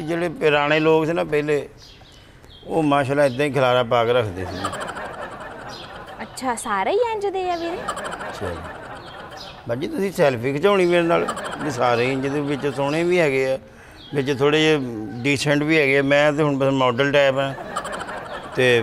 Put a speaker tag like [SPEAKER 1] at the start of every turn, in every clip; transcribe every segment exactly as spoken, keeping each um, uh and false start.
[SPEAKER 1] ਜਿਹੜੇ ਪੁਰਾਣੇ ਲੋਕ ਸੀ ਨਾ ਪਹਿਲੇ ਉਹ ਮਾਸ਼ਾਅੱਲਾ ਇਦਾਂ ਹੀ ਖਿਲਾਰਾ ਪਾ ਕੇ ਰੱਖਦੇ ਸੀ।
[SPEAKER 2] ਅੱਛਾ ਸਾਰੇ ਹੀ ਇੰਜ ਦੇ ਆ ਵੀਰੇ?
[SPEAKER 1] ਚਲ ਬਾਜੀ ਤੁਸੀਂ ਸੈਲਫੀ ਖਿਚਾਉਣੀ ਮੇਰੇ ਨਾਲ ਵੀ ਸਾਰੇ ਇੰਜ ਦੇ ਵਿੱਚ ਸੋਹਣੇ ਵੀ ਹੈਗੇ ਆ ਵਿੱਚ ਥੋੜ੍ਹੇ ਜਿਹੇ ਡੀਸੈਂਟ ਵੀ ਹੈਗੇ। ਮੈਂ ਤਾਂ ਹੁਣ ਬਸ ਮਾਡਲ ਟਾਈਪ ਆ ਤੇ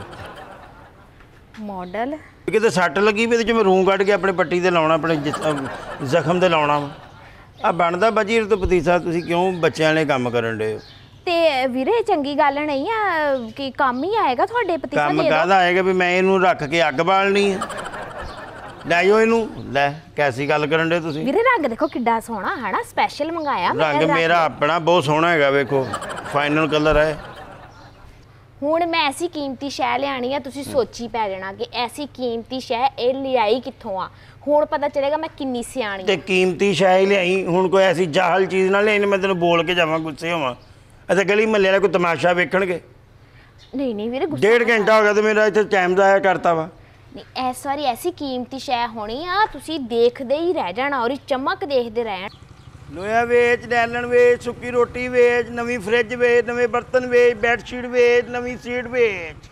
[SPEAKER 2] ਮਾਡਲ
[SPEAKER 1] ਕਿਤੇ ਸੱਟ ਲੱਗੀ ਵੀ ਇਹਦੇ 'ਚ ਮੈਂ ਰੂੰ ਕੱਢ ਕੇ ਆਪਣੇ ਪੱਟੀ 'ਤੇ ਲਾਉਣਾ ਆਪਣੇ ਜ਼ਖਮ 'ਤੇ ਲਾਉਣਾ ਵਾ ਆ ਬਣਦਾ ਬਾਜੀ ਇਹ ਤੋਂ ਪਤੀਸਾ ਤੁਸੀਂ ਕਿਉਂ ਬੱਚਿਆਂ ਵਾਲੇ ਕੰਮ ਕਰਨ ਡੇ ਹੋ?
[SPEAKER 2] ਤੇ ਵੀਰੇ ਚੰਗੀ ਗੱਲ ਨਹੀਂ ਆ ਕਿ ਕੰਮ ਹੀ ਆਏਗਾ ਤੁਹਾਡੇ ਪਤੀਸਾ
[SPEAKER 1] ਕੰਮ ਕਾਹਦਾ ਆਏਗਾ ਵੀ ਮੈਂ ਇਹਨੂੰ ਰੱਖ ਕੇ ਅੱਗ ਬਾਲਣੀ ਹੈ? ਲੈ ਜਾਓ ਇਹਨੂੰ। ਲੈ ਕੈਸੀ ਗੱਲ ਕਰਨ ਡੇ ਤੁਸੀਂ?
[SPEAKER 2] ਵੀਰੇ ਰੰਗ ਦੇਖੋ ਕਿੱਡਾ ਸੋਹਣਾ ਹੈ ਨਾ ਸਪੈਸ਼ਲ ਮੰਗਾਇਆ ਮੈਂ।
[SPEAKER 1] ਰੰਗ ਮੇਰਾ ਆਪਣਾ ਬਹੁਤ ਸੋਹਣਾ ਹੈਗਾ ਵੇਖੋ ਫਾਈਨਲ ਕਲਰ ਹੈ।
[SPEAKER 2] ਹੁਣ ਮੈਂ ਐਸੀ ਕੀਮਤੀ ਸ਼ੈ ਲਿਆਣੀ ਆ ਤੁਸੀਂ ਸੋਚੀ ਪੈ ਜਾਣਾ ਕਿ ਐਸੀ ਕੀਮਤੀ ਸ਼ੈ ਇਹ ਲਿਆਈ ਕਿੱਥੋਂ ਆ। ਹੁਣ ਪਤਾ ਚੱਲੇਗਾ ਮੈਂ ਕਿੰਨੀ ਸਿਆਣੀ
[SPEAKER 1] ਤੇ ਕੀਮਤੀ ਸ਼ੈ ਹੀ ਲਿਆਈ। ਹੁਣ ਕੋਈ ਐਸੀ ਜਾਹਲ ਚੀਜ਼ ਨਾਲ ਲਿਆਈ ਮੈਂ ਤੈਨੂੰ ਬੋਲ ਕੇ ਜਾਵਾਂ ਗੁੱਸੇ ਹੋਵਾਂ ਅਤੇ ਗਲੀ ਮਹੱਲੇ ਵਾਲੇ ਕੋਈ ਤਮਾਸ਼ਾ ਵੇਖਣਗੇ?
[SPEAKER 2] ਨਹੀਂ ਨਹੀਂ ਵੀਰੇ ਗੁੱਸਾ
[SPEAKER 1] ਡੇਢ ਘੰਟਾ ਹੋ ਗਿਆ ਤੇ ਮੇਰਾ ਇੱਥੇ ਟਾਈਮ ਜ਼ਾਇਆ ਕਰਤਾ ਵਾ।
[SPEAKER 2] ਨਹੀਂ ਇਸ ਵਾਰੀ ਐਸੀ ਕੀਮਤੀ ਸ਼ੈ ਹੋਣੀ ਆ ਤੁਸੀਂ ਦੇਖਦੇ ਹੀ ਰਹਿ ਜਾਣਾ ਔਰ ਚਮਕ ਦੇਖਦੇ ਰਹਿਣ।
[SPEAKER 1] ਲੋਹਾ ਵੇਚ, ਨੈਲਣ ਵੇਚ, ਸੁੱਕੀ ਰੋਟੀ ਵੇਚ, ਨਵੀਂ ਫਰਿੱਜ ਵੇਚ, ਨਵੇਂ ਬਰਤਨ ਵੇਚ, ਬੈੱਡ ਸ਼ੀਟ ਵੇਚ, ਨਵੀਂ ਸੀਟ ਵੇਚ।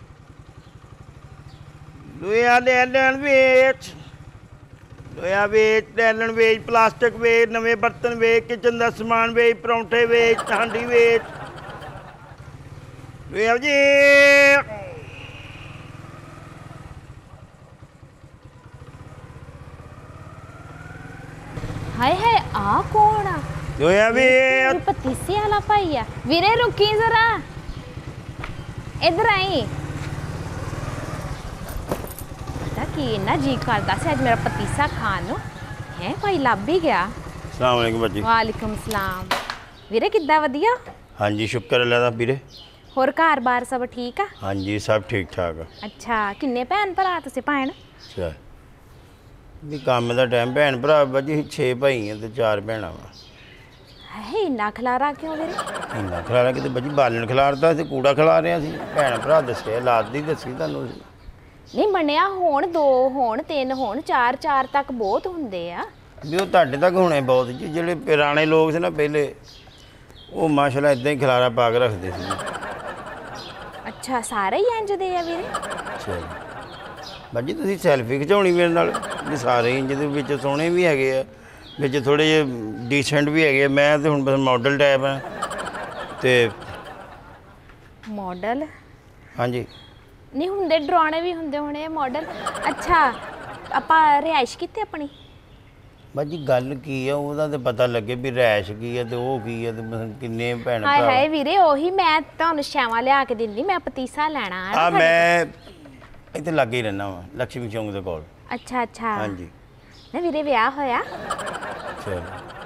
[SPEAKER 1] ਲੋਹਾ ਨੈਲਣ ਵੇਚ, ਲੋਹਾ ਵੇਚ, ਨੈਲਣ ਵੇਚ, ਪਲਾਸਟਿਕ ਵੇਚ, ਨਵੇਂ ਬਰਤਨ ਵੇਚ, ਕਿਚਨ ਦਾ ਸਮਾਨ ਵੇਚ, ਪਰੌਂਠੇ ਵੇਚ, ਹਾਂਡੀ ਵੇਚ। ਲੋਹਾ ਜੀ
[SPEAKER 2] ਹਾਏ ਹਾਏ ਆ ਕੌਣ ਆ?
[SPEAKER 1] ਲੋਹਾ ਵੇਚ।
[SPEAKER 2] ਪਤੀਸੇ ਵਾਲਾ ਭਾਈ ਆ। ਵੀਰੇ ਰੁਕੀ ਜ਼ਰਾ ਇੱਧਰ ਆਈ। ਪਤਾ ਕੀ ਇੰਨਾ ਜੀ ਕਰਦਾ ਸੀ ਅੱਜ ਮੇਰਾ ਪਤੀਸਾ ਖਾਣ ਨੂੰ। ਹੈ ਭਾਈ ਲੱਭ ਹੀ ਗਿਆ।
[SPEAKER 1] ਸਲਾਮ ਅਲੈਕੁਮ ਬੱਜੀ।
[SPEAKER 2] ਵਾਲੇਕੁਮ ਸਲਾਮ। ਵੀਰੇ ਕਿੱਦਾਂ ਵਧੀਆ?
[SPEAKER 1] ਹਾਂਜੀ ਸ਼ੁਕਰ ਅੱਲਾ ਦਾ ਵੀਰੇ।
[SPEAKER 2] ਹੋਰ ਘਰ ਬਾਰ ਸਭ ਠੀਕ ਆ?
[SPEAKER 1] ਹਾਂਜੀ ਸਭ ਠੀਕ ਠਾਕ ਆ।
[SPEAKER 2] ਅੱਛਾ ਕਿੰਨੇ ਭੈਣ ਭਰਾ ਤੁਸੀਂ ਭੈਣ?
[SPEAKER 1] ਅੱਛਾ ਵੀ ਕੰਮ ਦਾ ਟਾਈਮ ਭੈਣ ਭਰਾ ਬਾਜੀ ਛੇ ਭਾਈ ਆ ਤੇ ਚਾਰ ਭੈਣਾਂ ਵਾ।
[SPEAKER 2] ਹੈ ਇੰਨਾ ਖਲਾਰਾ ਕਿਉਂ ਵੀਰੇ?
[SPEAKER 1] ਇੰਨਾ ਖਿਲਾਰਾ ਕਿਤੇ ਬਾਜੀ ਬਾਲਣ ਖਿਲਾਰਦਾ ਤੇ ਕੂੜਾ ਖਿਲਾ ਰਿਹਾ ਸੀ। ਭੈਣ ਭਰਾ ਦੱਸਿਆ ਲਾਦ ਦੀ ਦੱਸੀ ਤੁਹਾਨੂੰ।
[SPEAKER 2] ਨਹੀਂ ਮੰਨਿਆ ਹੋਣ ਦੋ ਹੋਣ ਤਿੰਨ ਹੋਣ ਚਾਰ ਚਾਰ ਤੱਕ ਬਹੁਤ ਹੁੰਦੇ ਆ
[SPEAKER 1] ਵੀ ਉਹ ਤੁਹਾਡੇ ਤੱਕ ਹੋਣੇ ਬਹੁਤ ਜੀ। ਜਿਹੜੇ ਪੁਰਾਣੇ ਲੋਕ ਸੀ ਨਾ ਪਹਿਲੇ ਉਹ ਮਾਸ਼ਾਅੱਲਾ ਇਦਾਂ ਹੀ ਖਿਲਾਰਾ ਪਾ ਕੇ ਰੱਖਦੇ ਸੀ।
[SPEAKER 2] ਅੱਛਾ ਸਾਰੇ ਹੀ ਇੰਜ ਦੇ ਆ ਵੀਰੇ?
[SPEAKER 1] ਚਲ ਬਾਜੀ ਤੁਸੀਂ ਸੈਲਫੀ ਖਿਚਾਉਣੀ ਮੇਰੇ ਨਾਲ ਵੀ ਸਾਰੇ ਇੰਜ ਦੇ ਵਿੱਚ ਸੋਹਣੇ ਵੀ ਹੈਗੇ ਆ ਵਿੱਚ ਥੋੜ੍ਹੇ ਜਿਹੇ ਡੀਸੈਂਟ ਵੀ ਹੈਗੇ। ਮੈਂ ਤਾਂ ਹੁਣ ਬਸ ਮਾਡਲ ਟਾਈਪ ਆ ਤੇ
[SPEAKER 2] ਮਾਡਲ?
[SPEAKER 1] ਹਾਂਜੀ
[SPEAKER 2] ਨਹੀਂ ਹੁੰਦੇ ਡਰਾਉਣੇ ਵੀ ਹੁੰਦੇ ਹੋਣੇ ਮਾਡਲ। ਅੱਛਾ ਆਪਾਂ ਰਿਹਾਇਸ਼ ਕਿੱਥੇ ਆਪਣੀ?
[SPEAKER 1] ਬਾਜੀ ਗੱਲ ਕੀ ਆ ਉਹਦਾ ਤੇ ਪਤਾ ਲੱਗੇ ਵੀ ਰੈਸ਼ ਕੀ ਆ ਤੇ ਉਹ ਕੀ ਆ ਤੇ ਮਤਲਬ ਕਿੰਨੇ ਭੈਣ
[SPEAKER 2] ਹਾਏ
[SPEAKER 1] ਭਰਾ।
[SPEAKER 2] ਹਾਏ ਵੀਰੇ ਉਹੀ ਮੈਂ ਤੁਹਾਨੂੰ ਸ਼ੈਵਾਂ ਲਿਆ ਕੇ ਦਿੰਦੀ। ਮੈਂ ਪਤੀਸਾ ਲੈਣਾ
[SPEAKER 1] ਆ ਮੈਂ ਇੱਥੇ ਲਾਗੇ ਹੀ ਰਹਿਣਾ ਵਾ ਲక్ష్ਮੀ ਚੌਂਕ ਦੇ ਕੋਲ।
[SPEAKER 2] ਅੱਛਾ ਅੱਛਾ
[SPEAKER 1] ਹਾਂਜੀ
[SPEAKER 2] ਨਾ ਵੀਰੇ ਵਿਆਹ ਹੋਇਆ?
[SPEAKER 1] ਚਲੋ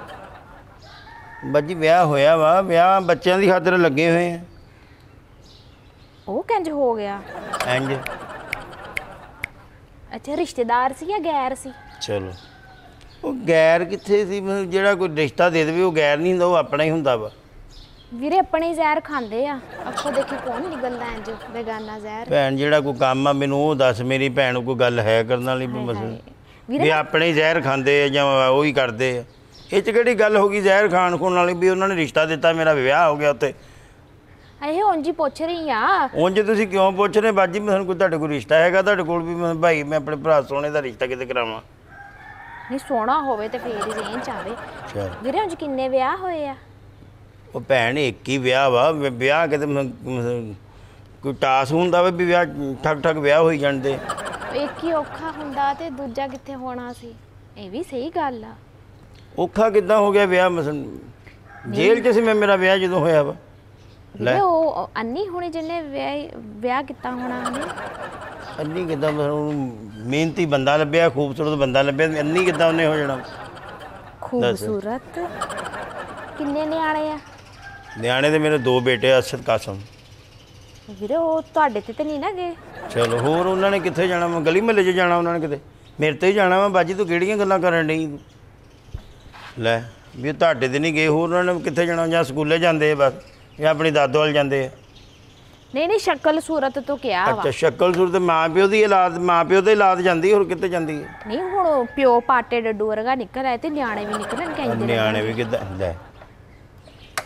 [SPEAKER 1] ਬਾਜੀ ਵਿਆਹ ਹੋਇਆ ਵਾ। ਵਿਆਹ ਬੱਚਿਆਂ ਦੀ ਖਾਤਰ ਲੱਗੇ ਹੋਏ ਆ।
[SPEAKER 2] ਉਹ ਕਿੰਜ ਹੋ ਗਿਆ?
[SPEAKER 1] ਇੰਜ।
[SPEAKER 2] ਅੱਛਾ ਰਿਸ਼ਤੇਦਾਰ ਸੀ ਜਾਂ ਗੈਰ ਸੀ?
[SPEAKER 1] ਚਲੋ ਉਹ ਗੈਰ ਕਿੱਥੇ ਸੀ? ਮਤਲਬ ਜਿਹੜਾ ਕੋਈ ਰਿਸ਼ਤਾ ਦੇ ਦੇਵੇ ਉਹ ਗੈਰ ਨਹੀਂ ਹੁੰਦਾ, ਉਹ ਆਪਣਾ ਹੀ ਹੁੰਦਾ ਵਾ।
[SPEAKER 2] ਵੀਰੇ ਆਪਣੇ ਹੀ ਜ਼ਹਿਰ ਖਾਂਦੇ ਆ। ਅੱਖੋਂ ਦੇਖੀ ਕੌਣ ਨਿਕਲਦਾ ਇੰਜ ਬੇਗਾਨਾ ਜ਼ਹਿਰ।
[SPEAKER 1] ਭੈਣ ਜਿਹੜਾ ਕੋਈ ਕੰਮ ਆ ਮੈਨੂੰ ਉਹ ਦੱਸ। ਮੇਰੀ ਭੈਣ ਕੋਈ ਗੱਲ ਹੈ ਕਰਨ ਵਾਲੀ ਵੀ ਮਸਲ ਵੀ ਆਪਣੇ ਹੀ ਜ਼ਹਿਰ ਖਾਂਦੇ ਆ ਜਾਂ ਉਹ ਹੀ ਕਰਦੇ ਆ। ਇਹ 'ਚ ਕਿਹੜੀ ਗੱਲ ਹੋ ਗਈ ਜ਼ਹਿਰ ਖਾਣ ਖੂਨ ਵਾਲੀ? ਵੀ ਉਹਨਾਂ ਨੇ ਰਿਸ਼ਤਾ ਦਿੱਤਾ ਮੇਰਾ ਵਿਆਹ ਹੋ ਗਿਆ ਉੱਥੇ।
[SPEAKER 2] ਇਹ ਉਂਝ ਹੀ ਪੁੱਛ ਰਹੀ ਆ।
[SPEAKER 1] ਉਂਝ ਤੁਸੀਂ ਕਿਉਂ ਪੁੱਛ ਰਹੇ ਬਾਜੀ? ਮੈਨੂੰ ਕੋਈ ਤੁਹਾਡੇ ਕੋਲ ਰਿਸ਼ਤਾ ਹੈਗਾ ਤੁਹਾਡੇ ਕੋਲ ਵੀ ਮੈਂ ਭਾਈ ਮੈਂ ਆਪਣੇ ਭਰਾ ਸੋਹਣੇ ਦਾ ਰਿਸ਼ਤਾ ਕਿਤੇ ਕਰਾਵਾਂ?
[SPEAKER 2] ਨਹੀਂ ਸੋਹਣਾ ਹੋਵੇ ਤੇ ਫੇਰ ਹੀ ਰੇਂਜ ਆਵੇ।
[SPEAKER 1] ਚਲ
[SPEAKER 2] ਵੀਰੇ ਉਂਝ ਕਿੰਨੇ ਵਿਆਹ ਹੋਏ ਆ?
[SPEAKER 1] ਉਹ ਭੈਣ ਇੱਕ ਹੀ ਵਿਆਹ ਵਾ। ਵਿਆਹ ਕਿਤੇ ਕੋਈ ਟਾਸ ਹੁੰਦਾ ਵਾ ਵੀ ਵਿਆਹ ਠੱਕ ਠੱਕ ਵਿਆਹ ਹੋਈ ਜਾਂਦੇ।
[SPEAKER 2] ਇੱਕ ਹੀ ਔਖਾ ਹੁੰਦਾ ਤੇ ਦੂਜਾ ਕਿੱਥੇ ਹੋਣਾ ਸੀ? ਇਹ ਵੀ ਸਹੀ ਗੱਲ ਆ।
[SPEAKER 1] ਔਖਾ ਕਿੱਦਾਂ ਹੋ ਗਿਆ ਵਿਆਹ? ਮਸਲ ਜੇਲ੍ਹ 'ਚ ਸੀ ਮੈਂ ਮੇਰਾ ਵਿਆਹ ਜਦੋਂ ਹੋਇਆ ਵਾ।
[SPEAKER 2] ਲੈ ਉਹ ਅੰਨੀ ਹੋਣੀ ਜਿਹਨੇ ਵਿਆਹ ਵਿਆਹ ਕੀਤਾ ਹੋਣਾ ਉਹਨੇ।
[SPEAKER 1] ਅੰਨੀ ਕਿੱਦਾਂ? ਮਤਲਬ ਮਿਹਨਤੀ ਬੰਦਾ ਲੱਭਿਆ, ਖੂਬਸੂਰਤ ਬੰਦਾ ਲੱਭਿਆ, ਅੰਨੀ ਕਿੱਦਾਂ ਉਹਨੇ ਹੋ ਜਾਣਾ?
[SPEAKER 2] ਖੂਬਸੂਰਤ? ਕਿੰਨੇ ਨਿਆਣੇ ਆ?
[SPEAKER 1] ਨਿਆਣੇ ਦੇ ਮੇਰੇ ਦੋ ਬੇਟੇ ਅਰਸ਼ਦ ਕਾਸਮ।
[SPEAKER 2] ਵੀਰੇ ਉਹ ਤੁਹਾਡੇ ਤੇ ਤੇ ਨਹੀਂ ਨਾ ਗਏ?
[SPEAKER 1] ਚਲੋ ਹੋਰ ਉਹਨਾਂ ਨੇ ਕਿੱਥੇ ਜਾਣਾ ਵਾ? ਗਲੀ ਮਹੱਲੇ 'ਚ ਜਾਣਾ ਉਹਨਾਂ ਨੇ ਕਿਤੇ? ਮੇਰੇ ਤੇ ਹੀ ਜਾਣਾ ਵਾ। ਬਾਜੀ ਤੂੰ ਕਿਹੜੀਆਂ ਗੱਲਾਂ ਕਰਨ ਡਈ? ਲੈ ਵੀ ਤੁਹਾਡੇ ਤੇ ਨਹੀਂ ਗਏ, ਹੋਰ ਉਹਨਾਂ ਨੇ ਕਿੱਥੇ ਜਾਣਾ? ਜਾਂ ਸਕੂਲੇ ਜਾਂਦੇ ਬਸ ਜਾਂ ਆਪਣੀ ਦਾਦੋ ਵੱਲ ਜਾਂਦੇ ਆ।
[SPEAKER 2] ਨਹੀਂ ਨਹੀਂ ਸ਼ਕਲ ਸੂਰਤ ਤੋਂ ਕਿਹਾ ਵਾ।
[SPEAKER 1] ਅੱਛਾ ਸ਼ਕਲ ਸੂਰਤ ਮਾਂ ਪਿਓ ਦੀ ਔਲਾਦ, ਮਾਂ ਪਿਓ ਤੇ ਔਲਾਦ ਜਾਂਦੀ, ਹੋਰ ਕਿੱਥੇ ਜਾਂਦੀ ਹੈ?
[SPEAKER 2] ਨਹੀਂ ਹੁਣ ਪਿਓ ਪਾਟੇ ਡੱਡੂ ਵਰਗਾ ਨਿਕਲ ਆਏ ਤੇ ਨਿਆਣੇ ਵੀ ਨਿਕਲਣ ਕਹਿੰਦੇ।
[SPEAKER 1] ਨਿਆਣੇ ਵੀ ਕਿੱਦਾਂ? ਲੈ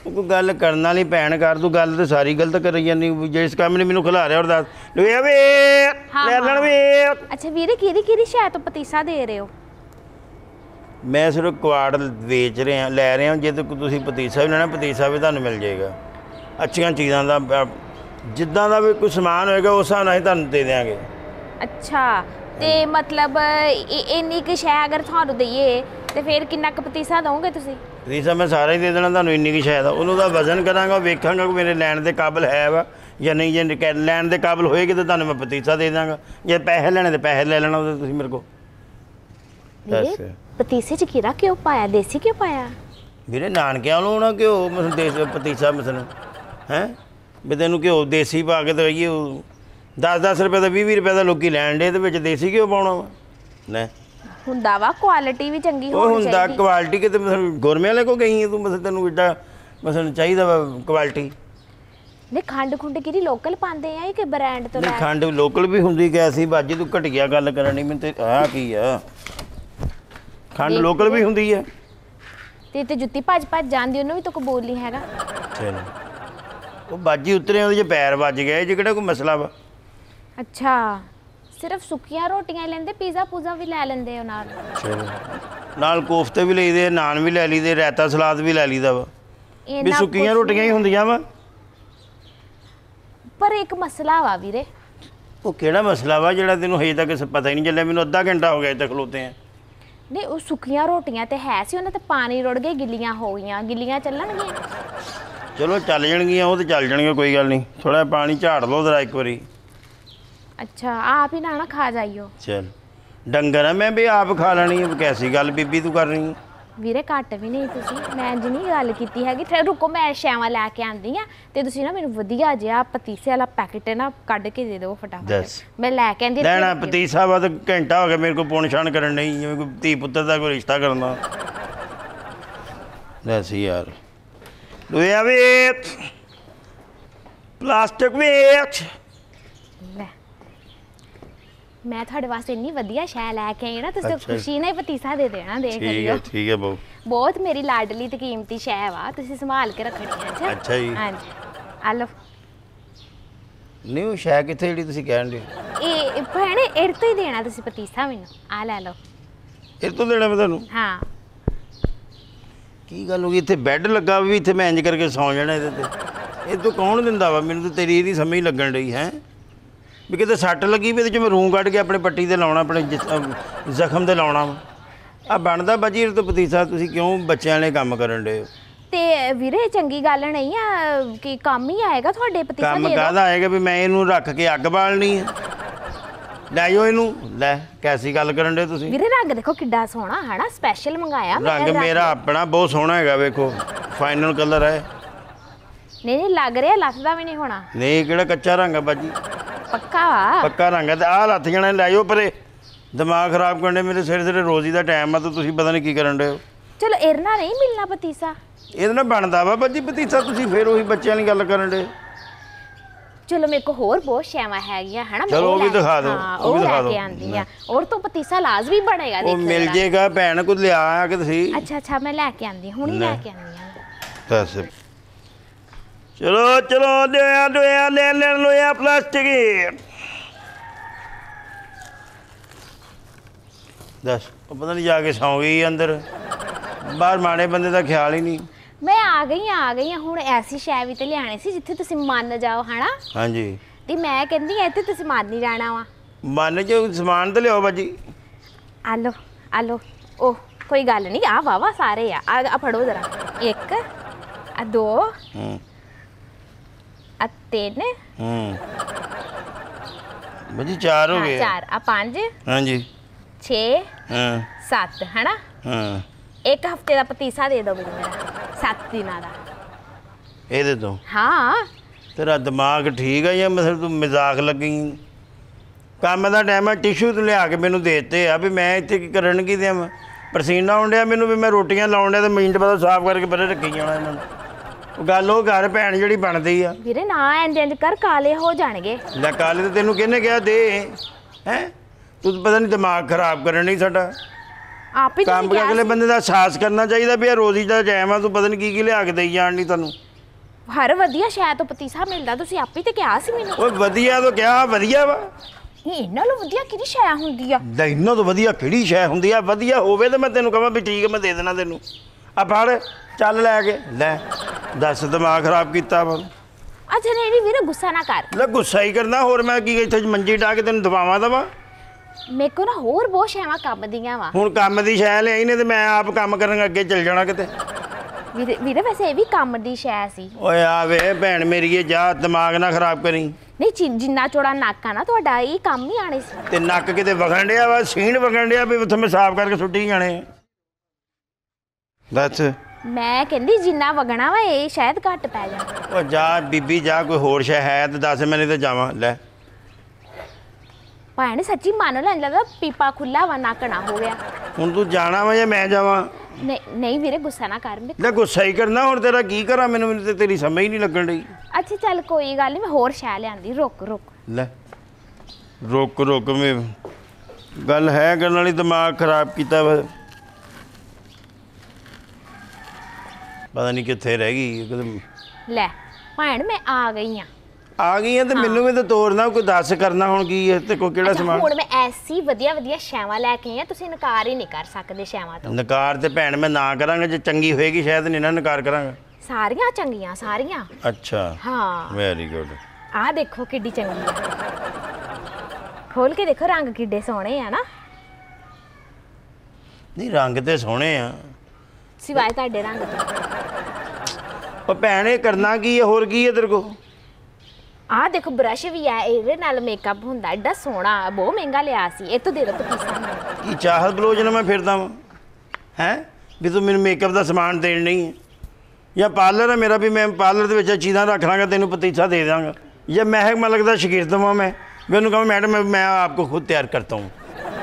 [SPEAKER 1] ਉਹ ਕੋਈ ਗੱਲ ਕਰਨ ਵਾਲੀ ਭੈਣ ਕਰ ਤੂੰ ਗੱਲ ਤੇ ਸਾਰੀ ਗਲਤ ਕਰੀ ਜਾਂਦੀ ਜਿਸ ਕੰਮ ਨੇ ਮੈਨੂੰ ਖਿਲਾ ਰਿਹਾ ਔਰ ਦੱਸ ਵੇ ਵੇ ਲੈ ਲੈਣ ਵੇ।
[SPEAKER 2] ਅੱਛਾ ਵੀਰੇ ਕਿਹਦੀ ਕਿਹਦੀ ਸ਼ਾਇਦ ਤੋਂ ਪਤੀਸਾ ਦੇ ਰਹੇ ਹੋ?
[SPEAKER 1] ਮੈਂ ਸਿਰਫ ਕੁਆੜ ਵੇਚ ਰਿਹਾ ਲੈ ਰਿਹਾ ਜੇ ਤੇ ਤੁਸੀਂ ਪਤੀਸਾ ਵੀ ਲੈਣਾ ਪਤੀਸਾ ਵੀ ਤੁਹਾਨੂੰ ਮਿਲ ਜਾਏਗਾ ਅੱਛੀਆਂ ਚੀਜ਼ਾਂ ਦਾ ਅ, ਜਿੱਦਾਂ ਦਾ ਵੀ ਕੋਈ ਸਮਾਨ ਹੋਏਗਾ ਉਸ ਹਿਸਾਬ ਨਾਲ ਹੀ ਤੁਹਾਨੂੰ ਦੇ ਦਿਆਂਗੇ।
[SPEAKER 2] ਅੱਛਾ ਤੇ ਮਤਲਬ ਇ- ਇੰਨੀ ਕੁ ਸ਼ੈ ਅਗਰ ਤੁਹਾਨੂੰ ਦਈਏ ਤੇ ਫਿਰ ਕਿੰਨਾ ਕੁ ਪਤੀਸਾ ਦਓਗੇ ਤੁਸੀਂ?
[SPEAKER 1] ਪਤੀਸਾ ਮੈਂ ਸਾਰਾ ਹੀ ਦੇ ਦੇਣਾ ਤੁਹਾਨੂੰ ਇੰਨੀ ਕੁ ਸ਼ਾਇਦ ਉਹਨੂੰ ਦਾ ਵਜ਼ਨ ਕਰਾਂਗਾ ਵੇਖਾਂਗਾ ਕਿ ਮੇਰੇ ਲੈਣ ਦੇ ਕਾਬਲ ਹੈ ਵਾ ਜਾਂ ਨਹੀਂ ਜੇ ਕਹਿ- ਲੈਣ ਦੇ ਕਾਬਲ ਹੋਏਗੀ ਤਾਂ ਤੁਹਾਨੂੰ ਮੈਂ ਪਤੀਸਾ ਦੇ ਦਾਂਗਾ ਜੇ ਪੈਸੇ ਲੈਣੇ ਤੇ ਪੈਸੇ ਲੈ ਲੈਣਾ ਉਹਦੇ ਤੁਸੀਂ ਮੇਰੇ ਕੋਲ।
[SPEAKER 2] ਵੀਰੇ ਪਤੀਸੇ 'ਚ ਕਿਹੜਾ ਘਿਓ ਪਾਇਆ? ਦੇਸੀ ਘਿਓ ਪਾਇਆ?
[SPEAKER 1] ਵੀਰੇ ਨਾਨਕਿਆਂ ਨੂੰ ਨਾ ਘਿਓ ਮਸਲ ਦੇਸ ਪਤੀਸਾ ਮਸਲ ਹੈਂ ਵੀ ਤੈਨੂੰ ਘਿਓ ਦੇਸੀ ਪਾ ਕੇ ਦਵਾਈਏ ਉਹ ਦਸ ਦਸ ਰੁਪਏ ਦਾ ਵੀਹ ਵੀਹ ਰੁਪਏ ਦਾ ਲੋਕੀ ਲੈਣ ਡੇ ਤੇ ਵਿੱਚ ਦੇਸੀ ਘਿਓ ਪਾਉਣਾ ਵਾ ਲੈ
[SPEAKER 2] ਹੁੰਦਾ ਵਾ ਕੁਆਲਿਟੀ ਵੀ ਚੰਗੀ
[SPEAKER 1] ਉਹ
[SPEAKER 2] ਹੋਣੀ
[SPEAKER 1] ਹੁੰਦਾ
[SPEAKER 2] ਚਾਹੀਦੀ।
[SPEAKER 1] ਕੁਆਲਿਟੀ ਕਿਤੇ ਮਸਲ ਗੁਰਮੇ ਵਾਲੇ ਕੋ ਗਈ ਹੈ ਤੂੰ ਮਸਲ ਤੈਨੂੰ ਇੱਡਾ ਮਸਲ ਚਾਹੀਦਾ ਵਾ ਕੁਆਲਿਟੀ।
[SPEAKER 2] ਨੇ ਖੰਡ ਖੁੰਡ ਕਿਹੜੀ ਲੋਕਲ ਪਾਉਂਦੇ ਆ ਕਿ ਬ੍ਰਾਂਡ ਤੋਂ
[SPEAKER 1] ਨਹੀਂ
[SPEAKER 2] ਲੈ?
[SPEAKER 1] ਖੰਡ ਲੋਕਲ ਵੀ ਹੁੰਦੀ ਕਿ ਐਸੀ ਬਾਜੀ ਤੂੰ ਘਟੀਆ ਗੱਲ ਕਰਨੀ ਮੈਨੂੰ ਤੇ ਆਹ ਕੀ ਆ ਖੰਡ ਲੋਕਲ ਵੀ ਹੁੰਦੀ ਆ
[SPEAKER 2] ਤੇ ਤੇ ਜੁੱਤੀ ਭੱਜ ਭੱਜ ਜਾਂਦੀ ਉਹਨੂੰ ਵੀ ਤਾਂ ਕਬੂਲ ਨਹੀਂ ਹੈਗਾ।
[SPEAKER 1] ਚਲੋ ਉਹ ਬਾਜੀ ਉਤਰੇ ਉਹਦੇ 'ਚ ਪੈਰ ਵੱਜ ਗਏ ਜੇ ਕਿਹੜਾ ਕੋਈ ਮਸਲਾ ਵਾ।
[SPEAKER 2] ਅੱਛਾ ਸਿਰਫ ਸੁੱਕੀਆਂ ਰੋਟੀਆਂ ਹੀ ਲੈਂਦੇ ਪੀਜ਼ਾ ਪੂਜ਼ਾ ਵੀ ਲੈ ਲੈਂਦੇ ਹੋ ਨਾਲ?
[SPEAKER 1] ਚਲੋ ਨਾਲ ਕੋਫਤੇ ਵੀ ਲਈਦੇ ਨਾਨ ਵੀ ਲੈ ਲਈਦੇ ਰਾਇਤਾ ਸਲਾਦ ਵੀ ਲੈ ਲਈਦਾ ਵਾ ਵੀ
[SPEAKER 2] ਇੰਨਾ
[SPEAKER 1] ਸੁੱਕੀਆਂ
[SPEAKER 2] ਕੁਛ
[SPEAKER 1] ਰੋਟੀਆਂ ਹੀ ਹੁੰਦੀਆਂ ਵਾ।
[SPEAKER 2] ਪਰ ਇੱਕ ਮਸਲਾ ਵਾ ਵੀਰੇ।
[SPEAKER 1] ਉਹ ਕਿਹੜਾ ਮਸਲਾ ਵਾ ਜਿਹੜਾ ਤੈਨੂੰ ਹਜੇ ਤੱਕ ਪਤਾ ਹੀ ਨਹੀਂ ਚੱਲਿਆ? ਮੈਨੂੰ ਅੱਧਾ ਘੰਟਾ ਹੋ ਗਿਆ ਇੱਥੇ ਖਲੋਤੇ ਆ।
[SPEAKER 2] ਨਹੀਂ ਉਹ ਸੁੱਕੀਆਂ ਰੋਟੀਆਂ ਤੇ ਹੈ ਸੀ ਉਹਨਾਂ ਤੇ ਪਾਣੀ ਰੁੜ ਗਏ ਗਿੱਲੀਆਂ ਹੋ ਗਈਆਂ ਗਿੱਲੀਆਂ ਚੱਲਣਗੀਆਂ?
[SPEAKER 1] ਚਲੋ ਚੱਲ ਜਾਣਗੀਆਂ ਉਹ ਤੇ ਚੱਲ ਜਾਣਗੀਆਂ ਕੋਈ ਗੱਲ ਨਹੀਂ ਥੋੜਾ ਪਾਣੀ ਝਾੜ ਲਓ ਜ਼ਰਾ ਇੱਕ ਵਾਰੀ।
[SPEAKER 2] ਅੱਛਾ ਆਪ ਹੀ ਨਾ ਨਾ ਖਾ ਜਾਈਓ।
[SPEAKER 1] ਚਲ ਡੰਗਰ ਆ ਮੈਂ ਵੀ ਆਪ ਖਾ ਲੈਣੀ ਹੈ ਕੈਸੀ ਗੱਲ ਬੀਬੀ ਤੂੰ ਕਰ ਰਹੀ ਹੈ?
[SPEAKER 2] ਵੀਰੇ ਘੱਟ ਵੀ ਨਹੀਂ ਤੁਸੀਂ ਮੈਂ ਇੰਜ ਨਹੀਂ ਗੱਲ ਕੀਤੀ ਹੈਗੀ। ਠਹਿਰ ਰੁਕੋ ਮੈਂ ਸ਼ੈਵਾਂ ਲੈ ਕੇ ਆਂਦੀ ਆ ਤੇ ਤੁਸੀਂ ਨਾ ਮੈਨੂੰ ਵਧੀਆ ਜਿਹਾ ਪਤੀਸੇ ਵਾਲਾ ਪੈਕੇਟ ਨਾ ਕੱਢ ਕੇ ਦੇ ਦਿਓ ਫਟਾਫਟ।
[SPEAKER 1] ਦੱਸ।
[SPEAKER 2] ਮੈਂ ਲੈ ਕੇ ਆਂਦੀ।
[SPEAKER 1] ਲੈਣਾ ਪਤੀਸਾ ਵਾ ਤਾਂ ਘੰਟਾ ਹੋ ਗਿਆ ਮੇਰੇ ਕੋਲ ਪੁਣ ਛਾਣ ਕਰਨ ਨਹੀਂ ਜਿਵੇਂ ਕੋਈ ਧੀ ਪੁੱਤਰ ਦਾ ਕੋਈ ਰਿਸ਼ਤਾ ਕਰਨਾ। ਦੱਸ ਯਾਰ ਲੋਇਆ ਵੇਚ ਪਲਾਸਟਿਕ ਵੇਚ।
[SPEAKER 2] ਲੈ ਮੈਂ ਤੁਹਾਡੇ ਵਾਸਤੇ ਇੰਨੀ ਵਧੀਆ ਸ਼ੈ ਲੈ ਕੇ ਆਈ ਨਾ ਤੁਸੀਂ ਤਾਂ
[SPEAKER 1] ਅੱਛਾ।
[SPEAKER 2] ਖੁਸ਼ੀ ਨਾਲ ਹੀ ਪਤੀਸਾ ਦੇ ਦੇਣਾ ਦੇਖ
[SPEAKER 1] ਠੀਕ ਹੈ
[SPEAKER 2] ਲਿਓ।
[SPEAKER 1] ਠੀਕ ਹੈ ਬਹੁ
[SPEAKER 2] ਬਹੁਤ ਮੇਰੀ ਲਾਡਲੀ ਤੇ ਕੀਮਤੀ ਸ਼ੈ ਵਾ ਤੁਸੀਂ ਸੰਭਾਲ ਕੇ ਰੱਖਣੀ ਹੈ।
[SPEAKER 1] ਅੱਛਾ ਜੀ।
[SPEAKER 2] ਹਾਂਜੀ ਆ ਲਓ।
[SPEAKER 1] ਨਹੀਂ ਉਹ ਸ਼ੈ ਕਿੱਥੇ ਜਿਹੜੀ ਤੁਸੀਂ ਕਹਿਣ ਦੇ
[SPEAKER 2] ਇਹ ਭੈਣੇ ਇਹ ਤੋਂ ਹੀ ਦੇਣਾ ਤੁਸੀਂ ਪਤੀਸਾ ਮੈਨੂੰ ਆ ਲੈ ਲਓ।
[SPEAKER 1] ਇਹ ਤੋਂ ਦੇਣਾ ਮੈਂ ਤੁਹਾਨੂੰ?
[SPEAKER 2] ਹਾਂ
[SPEAKER 1] ਕੀ ਗੱਲ ਹੋ ਗਈ ਇੱਥੇ ਬੈੱਡ ਲੱਗਾ ਵੀ ਇੱਥੇ ਮੈਂ ਇੰਜ ਕਰਕੇ ਸੌਂ ਜਾਣਾ ਇਹਦੇ ਤੇ ਇਹ ਤੋਂ ਕੌਣ ਦਿੰਦਾ ਵਾ ਮੈਨੂੰ ਤਾਂ ਤੇਰੀ ਇਹਦੀ ਸਮਝ ਲੱਗਣ ਰਹੀ ਹੈ ਵੀ ਕਿਤੇ ਸੱਟ ਲੱਗੀ ਵੀ ਇਹਦੇ 'ਚ ਮੈਂ ਰੂੰ ਕੱਢ ਕੇ ਆਪਣੇ ਪੱਟੀ ਤੇ ਲਾਉਣਾ ਆਪਣੇ ਜਿਸ- ਅਹ ਜ਼ਖਮ ਤੇ ਲਾਉਣਾ ਵਾ ਆ ਬਣਦਾ ਬਾਜੀ ਇਹ ਤੋਂ ਪਤੀਸਾ ਤੁਸੀਂ ਕਿਉਂ ਬੱਚਿਆਂ ਵਾਲੇ ਕੰਮ ਕਰਨ ਡੇ ਹੋ?
[SPEAKER 2] ਤੇ ਵੀਰੇ ਚੰਗੀ ਗੱਲ ਨਹੀਂ ਆ ਕਿ ਕੰਮ ਹੀ ਆਏਗਾ ਤੁਹਾਡੇ ਪਤੀਸਾ
[SPEAKER 1] ਕੰਮ
[SPEAKER 2] ਦੇ ਦਿਓ।
[SPEAKER 1] ਕਾਹਦਾ ਆਏਗਾ ਵੀ ਮੈਂ ਇਹਨੂੰ ਰੱਖ ਕੇ ਅੱਗ ਬਾਲਣੀ ਹੈ? ਲੈ ਜਾਓ ਇਹਨੂੰ ਲੈ ਕੈਸੀ ਗੱਲ ਕਰਨ ਡੇ ਤੁਸੀਂ?
[SPEAKER 2] ਵੀਰੇ ਰੰਗ ਦੇਖੋ ਕਿੱਡਾ ਸੋਹਣਾ ਹੈ ਨਾ ਸਪੈਸ਼ਲ ਮੰਗਾਇਆ ਮੈਂ
[SPEAKER 1] ਰੰਗ
[SPEAKER 2] ਇਹ
[SPEAKER 1] ਮੇਰਾ ਆਪਣਾ ਬਹੁਤ ਸੋਹਣਾ ਹੈਗਾ ਵੇਖੋ ਫਾਈਨਲ ਕਲਰ ਹੈ।
[SPEAKER 2] ਨਹੀਂ ਨਹੀਂ ਲੱਗ ਰਿਹਾ ਲੱਥਦਾ ਵੀ ਨਹੀਂ ਹੋਣਾ
[SPEAKER 1] ਨਹੀਂ ਕਿਹੜਾ ਕੱਚਾ ਰੰਗ ਹੈ ਬਾਜੀ
[SPEAKER 2] ਪੱਕਾ ਵਾ।
[SPEAKER 1] ਪੱਕਾ ਰੰਗ ਹੈ ਤੇ ਆਹ ਲੱਥ ਜਾਣਾ ਲੈ ਜਾਓ ਪਰੇ ਦਿਮਾਗ ਖਰਾਬ ਕਰਨੇ ਮੇਰੇ ਸਿਰ ਸਿਰੇ ਰੋਜ਼ੀ ਦਾ ਟਾਈਮ ਆ ਤਾਂ ਤੁਸੀਂ ਪਤਾ ਨਹੀਂ ਕੀ ਕਰਨ ਡੇ ਹੋ।
[SPEAKER 2] ਚਲੋ ਇਰਨਾ ਨਹੀਂ ਮਿਲਣਾ ਪਤੀਸਾ?
[SPEAKER 1] ਇਹਦੇ ਨਾਲ ਬਣਦਾ ਵਾ ਬਾਜੀ ਪਤੀਸਾ ਤੁਸੀਂ ਫੇਰ ਉਹੀ ਬੱਚਿਆਂ ਦੀ ਗੱਲ ਕਰਨ ਡੇ।
[SPEAKER 2] ਚਲੋ ਮੇਰੇ ਕੋ ਹੋਰ ਬਹੁਤ ਸ਼ੈਵਾਂ ਹੈਗੀਆਂ ਹਨਾ
[SPEAKER 1] ਚਲੋ ਉਹ ਵੀ
[SPEAKER 2] ਲੈ-
[SPEAKER 1] ਦਿਖਾ ਦਿਓ,
[SPEAKER 2] ਹਾਂ,
[SPEAKER 1] ਉਹ ਵੀ
[SPEAKER 2] ਉਹ
[SPEAKER 1] ਦਿਖਾ
[SPEAKER 2] ਲੈ ਕੇ
[SPEAKER 1] ਦਿਓ।
[SPEAKER 2] ਆਂਦੀ ਆ ਔਰ ਤੋਂ ਪਤੀਸਾ ਲਾਜ਼ਮੀ ਬਣੇਗਾ
[SPEAKER 1] ਉਹ
[SPEAKER 2] ਦੇਖੋ
[SPEAKER 1] ਮਿਲ
[SPEAKER 2] ਜਰਾ।
[SPEAKER 1] ਜੇਗਾ ਭੈਣ ਕੋਈ ਲਿਆ ਆ ਕਿ ਤੁਸੀਂ
[SPEAKER 2] ਅੱਛਾ ਅੱਛਾ ਮੈਂ ਲੈ ਕੇ ਆਂਦੀ ਹੁਣੀ ਲੈ ਕੇ ਆਂਦੀ ਆ।
[SPEAKER 1] ਦੱਸ ਚਲੋ ਚਲੋ ਲਿਆ ਲਿਆ ਲੈ ਲੈਣ ਲੋਇਆ ਪਲਾਸਟਿਕ ਦੱਸ ਉਹ ਪਤਾ ਨਹੀਂ ਜਾ ਕੇ ਸੌਂ ਗਈ ਅੰਦਰ ਬਾਹਰ ਮਾੜੇ ਬੰਦੇ ਦਾ ਖਿਆਲ ਹੀ ਨਹੀਂ।
[SPEAKER 2] ਮੈਂ ਆ ਗਈ ਆ ਗਈ ਆ ਹੁਣ ਐਸੀ ਸ਼ੈ ਵੀ ਤੇ ਲਿਆਣੀ ਸੀ ਜਿੱਥੇ ਤੁਸੀਂ ਮੰਨ ਜਾਓ ਹਨਾ
[SPEAKER 1] ਹਾਂਜੀ
[SPEAKER 2] ਤੇ ਮੈਂ ਕਹਿੰਦੀ ਇੱਥੇ ਤੁਸੀਂ ਮੰਨ ਨਹੀਂ ਜਾਣਾ ਵਾ।
[SPEAKER 1] ਮੰਨ ਜੋ ਸਮਾਨ ਤੇ ਲਿਆਓ ਬਾਜੀ।
[SPEAKER 2] ਆ ਲੋ ਆ ਲੋ ਉਹ ਕੋਈ ਗੱਲ ਨਹੀਂ ਆ ਵਾਵਾ ਸਾਰੇ ਆ ਆ ਆ ਫੜੋ ਜਰਾ ਇੱਕ ਆ ਦੋ
[SPEAKER 1] ਹੂੰ
[SPEAKER 2] ਆ ਤਿੰਨ
[SPEAKER 1] ਹੂੰ ਬਾਜੀ ਚਾਰ ਹੋ
[SPEAKER 2] ਹਾਂ,
[SPEAKER 1] ਗਏ।
[SPEAKER 2] ਚਾਰ ਆ ਪੰਜ
[SPEAKER 1] ਹਾਂਜੀ
[SPEAKER 2] ਛੇ
[SPEAKER 1] ਹਾਂ
[SPEAKER 2] ਸੱਤ ਹਨਾ
[SPEAKER 1] ਹਾਂ
[SPEAKER 2] ਇੱਕ ਹਫਤੇ ਦਾ ਪਤੀਸਾ ਦੇ ਦਿਓ ਮੈਨੂੰ ਮੇਰਾ ਸੱਤ ਦਿਨਾਂ ਦਾ।
[SPEAKER 1] ਇਹਦੇ ਤੋਂ
[SPEAKER 2] ਹਾਂ
[SPEAKER 1] ਤੇਰਾ ਦਿਮਾਗ ਠੀਕ ਹੈ ਜਾਂ ਮਤਲਬ ਤੂੰ ਮਜ਼ਾਕ ਲੱਗੀ ਕੰਮ ਦਾ ਟਾਈਮ ਹੈ ਟਿਸ਼ੂ ਤੂੰ ਲਿਆ ਕੇ ਮੈਨੂੰ ਦੇ ਦਿੱਤੇ ਆ ਵੀ ਮੈਂ ਇੱਥੇ ਕੀ ਕਰਨ ਕੀ ਦਿਆਂ ਪਰਸੀਨਾ ਆਉਣ ਡਿਆ ਮੈਨੂੰ ਵੀ ਮੈਂ ਰੋਟੀਆਂ ਲਾਉਣ ਡਿਆ ਤੇ ਮਿੰਟ ਬਾਅਦ ਸਾਫ਼ ਕਰਕੇ ਪਰੇ ਰੱਖੀ ਜਾਣਾ ਇਹਨਾਂ ਨੂੰ। ਉਹ ਗੱਲ ਉਹ ਘਰ ਭੈਣ ਜਿਹੜੀ ਬਣਦੀ ਆ
[SPEAKER 2] ਵੀਰੇ ਨਾ ਇੰਜ ਇੰਜ ਕਰ ਕਾਲੇ ਹੋ ਜਾਣਗੇ।
[SPEAKER 1] ਲੈ ਕਾਲੇ ਤੇ ਤੈਨੂੰ ਕਿਹਨੇ ਕਿਹਾ ਦੇ ਹੈ ਤੂੰ ਤਾਂ ਪਤਾ ਨਹੀਂ ਦਿਮਾਗ ਖਰਾਬ ਕਰਨ ਨਹੀਂ ਸਾਡਾ।
[SPEAKER 2] ਆਪ ਹੀ ਤੁਸੀਂ
[SPEAKER 1] ਕੰਮ
[SPEAKER 2] ਕਿਹਾ
[SPEAKER 1] ਅਗਲੇ
[SPEAKER 2] ਸੀ।
[SPEAKER 1] ਬੰਦੇ ਦਾ ਸਾਹਸ ਕਰਨਾ ਚਾਹੀਦਾ ਵੀ ਇਹ ਰੋਜ਼ੀ ਦਾ ਜੈਮ ਆ, ਤੂੰ ਪਤਾ ਨਹੀਂ ਕੀ ਕੀ ਲਿਆ ਕੇ ਦੇਈ ਜਾਣ ਨਹੀਂ ਤੈਨੂੰ।
[SPEAKER 2] ਹਰ ਵਧੀਆ ਸ਼ਾਇਦ ਤੋਂ ਪਤੀਸਾ ਮਿਲਦਾ, ਤੁਸੀਂ ਆਪੇ ਤੇ ਕਿਹਾ ਸੀ ਮੈਨੂੰ।
[SPEAKER 1] ਓਏ ਵਧੀਆ ਤੋਂ ਕਿਹਾ ਵਧੀਆ ਵਾ,
[SPEAKER 2] ਨਹੀਂ ਇਹਨਾਂ ਨੂੰ ਵਧੀਆ ਕਿਹੜੀ ਸ਼ੈ ਹੁੰਦੀ ਆ?
[SPEAKER 1] ਲੈ ਇਹਨਾਂ ਤੋਂ ਵਧੀਆ ਕਿਹੜੀ ਸ਼ੈ ਹੁੰਦੀ ਆ? ਵਧੀਆ ਹੋਵੇ ਤੇ ਮੈਂ ਤੈਨੂੰ ਕਹਾਂ ਵੀ ਠੀਕ ਹੈ ਮੈਂ ਦੇ ਦੇਣਾ ਤੈਨੂੰ। ਆ ਫੜ ਚੱਲ ਲੈ ਕੇ ਲੈ, ਦੱਸ ਦਿਮਾਗ ਖਰਾਬ ਕੀਤਾ ਵਾ।
[SPEAKER 2] ਅੱਛਾ ਨਹੀਂ ਨਹੀਂ ਵੀਰੇ ਗੁੱਸਾ ਨਾ ਕਰ।
[SPEAKER 1] ਲੈ ਗੁੱਸਾ ਹੀ ਕਰਨਾ, ਹੋਰ ਮੈਂ ਕੀ ਇੱਥੇ ਮੰਜੀ ਢਾ ਕੇ ਤੈਨੂੰ ਦਵਾਵਾਂ ਦਵਾਂ?
[SPEAKER 2] ਮੇਰੇ ਕੋ ਨਾ ਹੋਰ ਬਹੁਤ ਸ਼ੈਵਾਂ ਕੰਮ ਦੀਆਂ ਵਾ।
[SPEAKER 1] ਹੁਣ ਕੰਮ ਦੀ ਸ਼ੈ ਲਿਆਈ ਨੇ ਤੇ ਮੈਂ ਆਪ ਕੰਮ ਕਰਨ ਅੱਗੇ ਚੱਲ ਜਾਣਾ ਕਿਤੇ।
[SPEAKER 2] ਵੀਰੇ ਵੀਰੇ ਵੈਸੇ ਇਹ ਵੀ ਕੰਮ ਦੀ ਸ਼ੈ ਸੀ।
[SPEAKER 1] ਓਏ ਆ ਵੇ ਭੈਣ ਮੇਰੀਏ, ਜਾ ਦਿਮਾਗ ਨਾ ਖਰਾਬ ਕਰੀ।
[SPEAKER 2] ਨਹੀਂ ਚਿ- ਜਿੰਨਾ ਚੌੜਾ ਨੱਕ ਆ ਨਾ ਤੁਹਾਡਾ, ਇਹ ਕੰਮ ਹੀ ਆਣੇ ਸੀ।
[SPEAKER 1] ਤੇ ਨੱਕ ਕਿਤੇ ਵਗਣ ਡਿਆ ਵਾ, ਸੀਣ ਵਗਣ ਡਿਆ ਵੀ ਉੱਥੇ ਮੈਂ ਸਾਫ਼ ਕਰਕੇ ਸੁੱਟੀ ਜਾਣੇ। ਦੱਸ
[SPEAKER 2] ਮੈਂ ਕਹਿੰਦੀ ਜਿੰਨਾ ਵਗਣਾ ਵਾ ਇਹ ਸ਼ਾਇਦ ਘੱਟ ਪੈ ਜਾਣਾ।
[SPEAKER 1] ਉਹ ਜਾ ਬੀਬੀ ਜਾ, ਕੋਈ ਹੋਰ ਸ਼ੈ ਹੈ ਤੇ ਦੱਸ, ਮੈਨੂੰ ਤੇ ਜਾਵਾਂ। ਲੈ
[SPEAKER 2] ਭੈਣ ਸੱਚੀ ਮੰਨ ਲੈਣ ਲੱਗਦਾ ਪੀਪਾ ਖੁੱਲਾ ਵਾ, ਨੱਕ ਨਾ ਹੋ ਗਿਆ।
[SPEAKER 1] ਹੁਣ ਤੂੰ ਜਾਣਾ ਵਾ ਜਾਂ ਮੈਂ ਜਾਵਾਂ?
[SPEAKER 2] ਨਹੀਂ ਨਹੀਂ ਵੀਰੇ ਗੁੱਸਾ ਨਾ ਕਰ।
[SPEAKER 1] ਲੈ ਗੁੱਸਾ ਹੀ ਕਰਨਾ, ਹੁਣ ਤੇਰਾ ਕੀ ਕਰਾਂ? ਮੈਨੂੰ ਮੈਨੂੰ ਤੇ ਤੇਰੀ ਸਮਝ ਹੀ ਨਹੀਂ ਲੱਗਣ ਡਈ।
[SPEAKER 2] ਅੱਛਾ ਚੱਲ ਕੋਈ ਗੱਲ ਨਹੀਂ, ਮੈਂ ਹੋਰ ਸ਼ੈ ਲਿਆਂਦੀ। ਰੁਕ ਰੁਕ
[SPEAKER 1] ਲੈ ਰੁਕ ਰੁਕ ਮੈਂ ਗੱਲ ਹੈ ਕਰਨ ਵਾਲੀ, ਦਿਮਾਗ ਖਰਾਬ ਕੀਤਾ ਵਾ। ਪਤਾ ਨਹੀਂ ਕਿੱਥੇ ਰਹਿ ਗਈ। ਕਿਤੇ
[SPEAKER 2] ਲੈ ਭੈਣ ਮੈਂ ਆ ਗਈ ਆ।
[SPEAKER 1] ਆ ਗਈ ਆ ਤੇ ਮੈਨੂੰ ਵੀ ਤਾਂ ਤੋਰਨਾ, ਕੋਈ ਦੱਸ ਕਰਨਾ ਹੁਣ ਕੀ ਹੈ ਤੇ ਕੋਈ ਕਿਹੜਾ
[SPEAKER 2] ਅੱਛਾ
[SPEAKER 1] ਸਮਾਨ।
[SPEAKER 2] ਹੁਣ ਮੈਂ ਐਸੀ ਵਧੀਆ ਵਧੀਆ ਸ਼ੈਵਾਂ ਲੈ ਕੇ ਆਈ ਆ, ਤੁਸੀਂ ਇਨਕਾਰ ਹੀ ਨਹੀਂ ਕਰ ਸਕਦੇ ਸ਼ੈਵਾਂ ਤੋਂ।
[SPEAKER 1] ਨਕਾਰ ਤੇ ਭੈਣ ਮੈਂ ਨਾ ਕਰਾਂਗਾ, ਜੇ ਚੰਗੀ ਹੋਏਗੀ ਸ਼ਾਇਦ ਨਹੀਂ ਨਾ ਨਕਾਰ ਕਰਾਂਗਾ।
[SPEAKER 2] ਸਾਰੀਆਂ ਚੰਗੀਆਂ ਸਾਰੀਆਂ।
[SPEAKER 1] ਅੱਛਾ
[SPEAKER 2] ਹਾਂ
[SPEAKER 1] ਵੈਰੀ ਗੁੱਡ।
[SPEAKER 2] ਆਹ ਦੇਖੋ ਕਿੱਡੀ ਚੰਗੀ ਆ, ਖੋਲ ਕੇ ਦੇਖੋ, ਰੰਗ ਕਿੱਡੇ ਸੋਹਣੇ ਆ ਨਾ।
[SPEAKER 1] ਨਹੀਂ ਰੰਗ ਤੇ ਸੋਹਣੇ ਆ,
[SPEAKER 2] ਸਿਵਾਏ ਤੁਹਾਡੇ ਰੰਗ ਤੋਂ।
[SPEAKER 1] ਉਹ ਭੈਣ ਇਹ ਕਰਨਾ ਕੀ ਹੈ, ਹੋਰ ਕੀ ਹੈ ਤੇਰੇ ਕੋਲ?
[SPEAKER 2] ਆਹ ਦੇਖੋ ਬ੍ਰਸ਼ ਵੀ ਆ, ਇਹਦੇ ਨਾਲ ਮੇਕਅਪ ਹੁੰਦਾ, ਐਡਾ ਸੋਹਣਾ, ਬਹੁਤ ਮਹਿੰਗਾ ਲਿਆ ਸੀ। ਇਹ ਤੋਂ ਦੇ ਦੋ ਪਤੀਸਾ ਮੈਨੂੰ।
[SPEAKER 1] ਕੀ ਚਾਹਤ ਬਲੋਜ ਨਾਲ ਮੈਂ ਫਿਰਦਾ ਵਾਂ ਹੈ ਵੀ ਤੂੰ ਮੈਨੂੰ ਮੇਕਅਪ ਦਾ ਸਮਾਨ ਦੇਣ ਨਹੀਂ ਹੈ? ਜਾਂ ਪਾਰਲਰ ਹੈ ਮੇਰਾ ਵੀ ਮੈਂ ਪਾਰਲਰ ਦੇ ਵਿੱਚ ਇਹ ਚੀਜ਼ਾਂ ਰੱਖ ਲਾਂਗਾ, ਤੈਨੂੰ ਪਤੀਸਾ ਦੇ ਦਾਂਗਾ? ਜਾਂ ਮਹਿਕ ਮਲਕ ਦਾ ਸ਼ਾਗਿਰਦ ਵਾਂ ਮੈਂ, ਵੀ ਉਹਨੂੰ ਕਹਾਂ ਮੈਡਮ मैं आपको खुद तैयार करता हूँ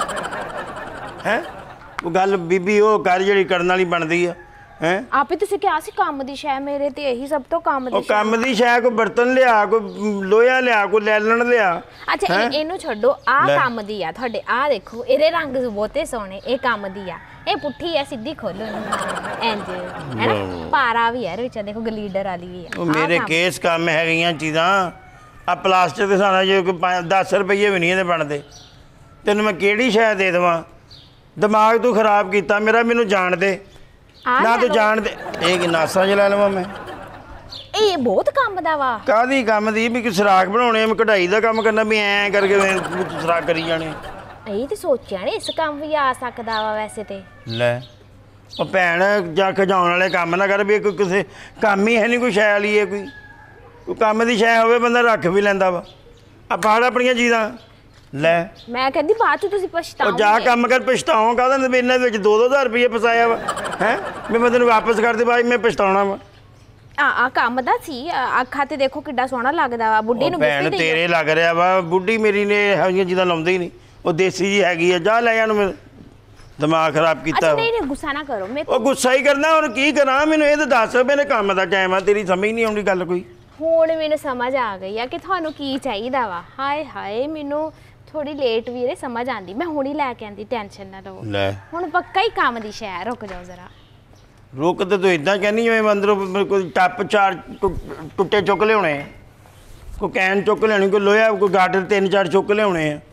[SPEAKER 1] ਹੈ? ਉਹ ਗੱਲ ਬੀਬੀ ਉਹ ਕਰ ਜਿਹੜੀ ਕਰਨ ਵਾਲੀ ਬਣਦੀ ਆ ਹੈ।
[SPEAKER 2] ਆਪੇ ਤੁਸੀਂ ਕਿਹਾ ਸੀ ਕੰਮ ਦੀ ਸ਼ੈ, ਮੇਰੇ ਤੇ ਇਹੀ ਸਭ ਤੋਂ ਕੰਮ ਦੀ
[SPEAKER 1] ਉਹ
[SPEAKER 2] ਸ਼ੈ।
[SPEAKER 1] ਕੰਮ ਦੀ ਸ਼ੈ, ਕੋਈ ਬਰਤਨ ਲਿਆ, ਕੋਈ ਲੋਹਾ ਲਿਆ, ਕੋਈ ਲੈਲਣ ਲਿਆ।
[SPEAKER 2] ਅੱਛਾ ਇਹ- ਇਹਨੂੰ ਛੱਡੋ, ਆਹ ਕੰਮ ਦੀ ਆ ਤੁਹਾਡੇ। ਆਹ ਦੇਖੋ ਇਹਦੇ ਰੰਗ ਬਹੁਤੇ ਸੋਹਣੇ, ਇਹ ਕੰਮ ਦੀ ਆ। ਇਹ ਪੁੱਠੀ ਆ, ਸਿੱਧੀ ਖੋਲੋ ਇਹਨੂੰ ਇੰਜ ਹੈ ਨਾ, ਪਾਰਾ ਵੀ ਹੈ ਵਿੱਚ, ਦੇਖੋ ਗਲੀਡਰ ਵਾਲੀ ਵੀ ਆ।
[SPEAKER 1] ਉਹ ਮੇਰੇ ਕੇਸ ਕੰਮ ਹੈਗੀਆਂ ਚੀਜ਼ਾਂ। ਆ ਪਲਾਸਟਿਕ ਦੇ ਸਾਰਾ ਜੇ ਕੋਈ ਦਸ ਰੁਪਈਏ ਵੀ ਨਹੀਂ ਇਹਦੇ ਬਣਦੇ। ਤੈਨੂੰ ਮੈਂ ਕਿਹੜੀ ਸ਼ੈ ਦੇ ਦੇਵਾਂ? ਦਿਮਾਗ ਤੂੰ ਖਰਾਬ ਕੀਤਾ ਮੇਰਾ, ਮੈਨੂੰ ਜਾਣ ਦੇ ਨਾ, ਤੂੰ ਜਾਣ ਦੇ। ਇਹ ਕਿ ਨਾਸਾਂ 'ਚ ਲੈ ਲਵਾਂ ਮੈਂ?
[SPEAKER 2] ਇਹ ਬਹੁਤ ਕੰਮ ਦਾ ਵਾ।
[SPEAKER 1] ਕਾਹਦੀ ਕੰਮ ਦੀ? ਵੀ ਕੋਈ ਸੁਰਾਖ ਬਣਾਉਣੇ, ਮੈਂ ਕਢਾਈ ਦਾ ਕੰਮ ਕਰਨਾ, ਵੀ ਐਂ ਕਰਕੇ ਮੈਂ ਸੁਰਾਖ ਕਰੀ ਜਾਣੇ।
[SPEAKER 2] ਇਹ ਤੇ ਸੋਚਿਆ ਨਹੀਂ ਇਸ ਕੰਮ ਵੀ ਆ ਸਕਦਾ ਵਾ ਵੈਸੇ ਤੇ।
[SPEAKER 1] ਲੈ ਉਹ ਭੈਣ ਜਾ ਖਜਾਉਣ ਵਾਲੇ ਕੰਮ ਨਾ ਕਰ, ਵੀ ਇਹ ਕੋਈ ਕਿਸੇ ਕੰਮ ਹੀ ਹੈ ਨਹੀਂ, ਕੋਈ ਸ਼ੈ ਵਾਲੀ ਹੈ ਕੋਈ ਕੋਈ ਕੰਮ ਦੀ ਸ਼ੈ ਹੋਵੇ ਬੰਦਾ ਰੱਖ ਵੀ ਲੈਂਦਾ ਵਾ। ਆ ਫੜ ਆਪਣੀਆਂ ਚੀਜ਼ਾਂ ਲੈ।
[SPEAKER 2] ਮੈਂ ਕਹਿੰਦੀ ਬਾਅਦ ਚ ਤੁਸੀਂ
[SPEAKER 1] ਉਹ
[SPEAKER 2] ਪਛਤਾਓਗੇ।
[SPEAKER 1] ਜਾ ਕੰਮ ਕਰ, ਪਛਤਾਉਂ ਕਾਹਦਾ? ਵੀ ਇਹਨਾਂ ਵਿੱਚ ਦੋ ਦੋ ਹਜ਼ਾਰ ਰੁਪਏ ਫਸਾਇਆ ਵਾ ਹੈ, ਵੀ ਮੈਂ ਤੈਨੂੰ ਵਾਪਸ ਕਰ ਦੇ ਬਾਈ, ਮੈਂ ਪਛਤਾਉਣਾ ਵਾ।
[SPEAKER 2] ਆ ਆ ਕੰਮ ਦਾ ਸੀ। ਆ, ਅੱਖਾਂ ਤੇ ਦੇਖੋ ਕਿੱਡਾ ਸੋਹਣਾ ਲੱਗਦਾ ਵਾ। ਬੁੱਢੀ ਨੂੰ
[SPEAKER 1] ਭੈਣ
[SPEAKER 2] ਗਿਫਟ
[SPEAKER 1] ਤੇਰੇ ਲੱਗ ਰਿਹਾ ਵਾ, ਬੁੱਢੀ ਮੇਰੀ ਨੇ ਇਹੋ ਜਿਹੀਆਂ ਚੀਜ਼ਾਂ ਲਾਉਂਦੀ ਹੀ ਨਹੀਂ। ਉਹ ਦੇਸੀ ਜੀ ਹੈਗੀ ਆ, ਜਾ ਲੈ ਜਾਣ। ਮੇਰੇ ਦਿਮਾਗ ਖਰਾਬ ਕੀਤਾ
[SPEAKER 2] ਅੱਛਾ
[SPEAKER 1] ਵਾ।
[SPEAKER 2] ਨਹੀਂ ਨਹੀਂ ਗੁੱਸਾ ਨਾ ਕਰੋ। ਮੈਂ
[SPEAKER 1] ਉਹ ਗੁੱਸਾ ਹੀ ਕਰਨਾ, ਹੁਣ ਕੀ ਕਰਾਂ? ਮੈਨੂੰ ਇਹ ਤਾਂ ਦੱਸ, ਮੇਰੇ ਕੰਮ ਦਾ ਟਾਈਮ ਆ, ਤੇਰੀ ਸਮਝ ਨਹੀਂ ਆਉਂਦੀ ਗੱਲ ਕੋਈ।
[SPEAKER 2] ਹੁਣ ਮੈਨੂੰ ਸਮਝ ਆ ਗਈ ਆ ਕਿ ਤੁਹਾਨੂੰ ਕੀ ਚਾਹੀਦਾ ਵਾ। ਹਾਏ ਹਾਏ ਮੈਨੂੰ ਥੋੜੀ ਲੇਟ ਵੀਰੇ ਸਮਝ ਆਂਦੀ, ਮੈਂ ਹੁਣੀ ਲੈ ਕੇ ਆਂਦੀ, ਟੈਨਸ਼ਨ ਨਾ ਲਓ।
[SPEAKER 1] ਲੈ
[SPEAKER 2] ਹੁਣ ਪੱਕਾ ਹੀ ਕੰਮ ਦੀ ਸ਼ੈ। ਰੁਕ ਜਾਓ ਜ਼ਰਾ।
[SPEAKER 1] ਰੁਕ ਤੇ ਤੂੰ ਇਦਾਂ ਕਹਿੰਦੀ ਜਿਵੇਂ ਅੰਦਰੋਂ ਕੋਈ ਟੱਪ ਚਾਰ ਟੁ- ਟੁੱਟੇ ਚੁੱਕ ਲਿਆਉਣੇ ਆ, ਕੋਈ ਕੈਨ ਚੁੱਕ ਲਿਆਉਣੀ, ਕੋਈ ਲੋਹਾ, ਕੋਈ ਗਾਟਰ ਤਿੰਨ ਚਾਰ ਚੁੱਕ ਲਿਆਉਣੇ ਆ।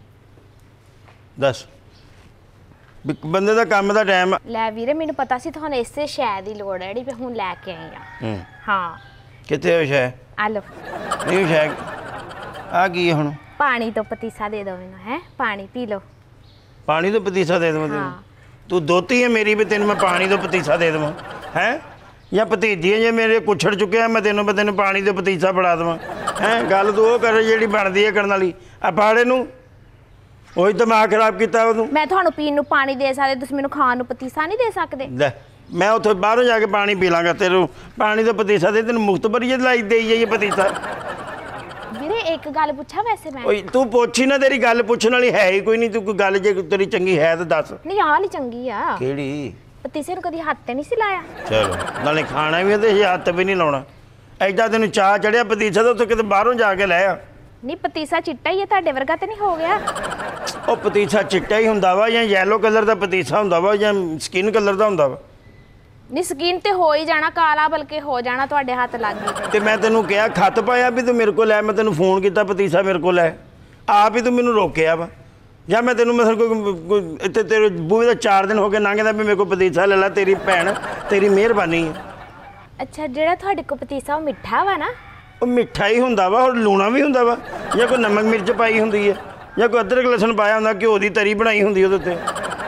[SPEAKER 1] ਦੱਸ ਵੀ ਬੰਦੇ ਦਾ ਕੰਮ ਦਾ ਟਾਈਮ।
[SPEAKER 2] ਲੈ ਵੀਰੇ ਮੈਨੂੰ ਪਤਾ ਸੀ ਤੁਹਾਨੂੰ ਇਸੇ ਸ਼ੈ ਦੀ ਲੋੜ ਹੈ ਜਿਹੜੀ ਮੈਂ ਹੁਣ ਲੈ ਕੇ ਆਈ ਆ।
[SPEAKER 1] ਹੂੰ
[SPEAKER 2] ਹਾਂ
[SPEAKER 1] ਕਿੱਥੇ ਹੋ ਸ਼ੈ?
[SPEAKER 2] ਆ ਲਓ
[SPEAKER 1] ਨਹੀਂ ਸ਼ੈ ਆ ਕੀ ਹੈ ਹੁਣ?
[SPEAKER 2] ਪਾਣੀ ਤੋਂ ਪਤੀਸਾ ਦੇ ਦਿਓ ਮੈਨੂੰ। ਹੈ ਪਾਣੀ ਪੀ ਲਓ।
[SPEAKER 1] ਪਾਣੀ ਤੋਂ ਪਤੀਸਾ ਦੇ ਦੇਵਾਂ ਤੈਨੂੰ?
[SPEAKER 2] ਹਾਂ।
[SPEAKER 1] ਤੂੰ ਦੋਤੀ ਹੈ ਮੇਰੀ ਵੀ ਤੈਨੂੰ ਮੈਂ ਪਾਣੀ ਤੋਂ ਪਤੀਸਾ ਦੇ ਦੇਵਾਂ ਹੈ? ਜਾਂ ਭਤੀਜੀ ਹੈ ਜੇ ਮੇਰੇ ਕੁੱਛੜ ਚੁੱਕਿਆ ਮੈਂ ਤੈਨੂੰ ਮੈਂ ਤੈਨੂੰ ਪਾਣੀ ਤੋਂ ਪਤੀਸਾ ਫੜਾ ਦੇਵਾਂ ਹੈ? ਗੱਲ ਤੂੰ ਉਹ ਕਰ ਜਿਹੜੀ ਬਣਦੀ ਹੈ ਕਰਨ ਵਾਲੀ। ਆ ਫਾੜੇ ਨੂੰ ਉਹੀ ਦਿਮਾਗ ਖਰਾਬ ਕੀਤਾ ਉਹਨੂੰ।
[SPEAKER 2] ਮੈਂ ਤੁਹਾਨੂੰ ਪੀਣ ਨੂੰ ਪਾਣੀ ਦੇ ਸਕਦੀ, ਤੁਸੀਂ ਮੈਨੂੰ ਖਾਣ ਨੂੰ ਪਤੀਸਾ ਨਹੀਂ ਦੇ ਸਕਦੇ?
[SPEAKER 1] ਲੈ ਮੈਂ ਉੱਥੇ ਬਾਹਰੋਂ ਜਾ ਕੇ ਪਾਣੀ ਪੀ ਲਾਂਗਾ, ਤੈਨੂੰ ਪਾਣੀ ਤੋਂ ਪਤੀਸਾ ਦੇ, ਤੈਨੂੰ ਮੁਫਤ ਭਰੀ ਲਾਈ ਦੇਈ ਜਾਈਏ ਪਤੀਸਾ।
[SPEAKER 2] ਵੀਰੇ ਇੱਕ ਗੱਲ ਪੁੱਛਾਂ ਵੈਸੇ ਮੈਂ?
[SPEAKER 1] ਓਏ ਤੂੰ ਪੁੱਛ ਹੀ ਨਾ, ਤੇਰੀ ਗੱਲ ਪੁੱਛਣ ਵਾਲੀ ਹੈ ਹੀ ਕੋਈ ਨਹੀਂ। ਤੂੰ ਕੋਈ ਗੱਲ ਜੇ ਤੇਰੀ ਚੰਗੀ ਹੈ ਤਾਂ ਦੱਸ।
[SPEAKER 2] ਨਹੀਂ ਆਹ ਨਹੀਂ ਚੰਗੀ ਆ।
[SPEAKER 1] ਕਿਹੜੀ?
[SPEAKER 2] ਪਤੀਸੇ ਨੂੰ ਕਦੀ ਹੱਥ ਤੇ ਨਹੀਂ ਸੀ ਲਾਇਆ?
[SPEAKER 1] ਚਲੋ ਨਾਲੇ ਖਾਣਾ ਵੀ ਤੇ ਹੱਥ ਵੀ ਨਹੀਂ ਲਾਉਣਾ। ਐਡਾ ਤੈਨੂੰ ਚਾਹ ਚੜਿਆ ਪਤੀਸਾ ਤਾਂ ਉੱਥੇ ਕਿਤੇ ਬਾਹਰੋਂ ਜਾ ਕੇ ਲੈ ਆ।
[SPEAKER 2] ਨਹੀਂ ਪਤੀਸਾ ਚਿੱਟਾ ਹੀ ਹੈ, ਤੁਹਾਡੇ ਵਰਗਾ ਤੇ ਨਹੀਂ ਹੋ ਗਿਆ?
[SPEAKER 1] ਉਹ ਪਤੀਸਾ ਚਿੱਟਾ ਹੀ ਹੁੰਦਾ ਵਾ ਜਾਂ ਯੈਲੋ ਕਲਰ ਦਾ ਪਤੀਸਾ ਹੁੰਦਾ ਵਾ ਜਾਂ ਸਕਿਨ ਕਲਰ ਦਾ ਹੁੰਦਾ ਵਾ?
[SPEAKER 2] ਨਹੀਂ ਸਕਿਨ ਤੇ ਹੋ ਹੀ ਜਾਣਾ ਕਾਲਾ, ਬਲਕਿ ਹੋ ਜਾਣਾ ਤੁਹਾਡੇ ਹੱਥ ਲੱਗ ਗਈ
[SPEAKER 1] ਤੇ ਮੈਂ ਤੈਨੂੰ ਕਿਹਾ ਖੱਤ ਪਾਇਆ ਵੀ ਤੂੰ ਮੇਰੇ ਕੋਲ ਲੈ, ਮੈਂ ਤੈਨੂੰ ਫੋਨ ਕੀਤਾ ਪਤੀਸਾ ਮੇਰੇ ਕੋਲ ਲੈ, ਆਪ ਹੀ ਤੂੰ ਮੈਨੂੰ ਰੋਕਿਆ ਵਾ। ਜਾਂ ਮੈਂ ਤੈਨੂੰ ਮਸਲ ਕੋਈ ਕੋਈ ਇੱਥੇ ਤੇਰੇ ਬੂਹੇ ਦਾ ਚਾਰ ਦਿਨ ਹੋ ਗਏ ਲੰਘਦਾ ਵੀ ਮੇਰੇ ਕੋਲ ਪਤੀਸਾ ਲੈ ਲੈ, ਤੇਰੀ ਭੈਣ ਤੇਰੀ ਮਿਹਰਬਾਨੀ ਹੈ।
[SPEAKER 2] ਅੱਛਾ ਜਿਹੜਾ ਤੁਹਾਡੇ ਕੋਲ ਪਤੀਸਾ ਉਹ ਮਿੱਠਾ ਵਾ ਨਾ?
[SPEAKER 1] ਉਹ ਮਿੱਠਾ ਹੀ ਹੁੰਦਾ ਵਾ, ਹੋਰ ਲੂਣਾ ਵੀ ਹੁੰਦਾ ਵਾ, ਜਾਂ ਕੋਈ ਨਮਕ ਮਿਰਚ ਪਾਈ ਹੁੰਦੀ ਹੈ, ਜਾਂ ਕੋਈ ਅਦਰਕ ਲਸਣ ਪਾਇਆ ਹੁੰਦਾ, ਘਿਓ ਦੀ ਤਰੀ ਬਣਾਈ ਹੁੰਦੀ ਉਹਦੇ ਉੱਤੇ।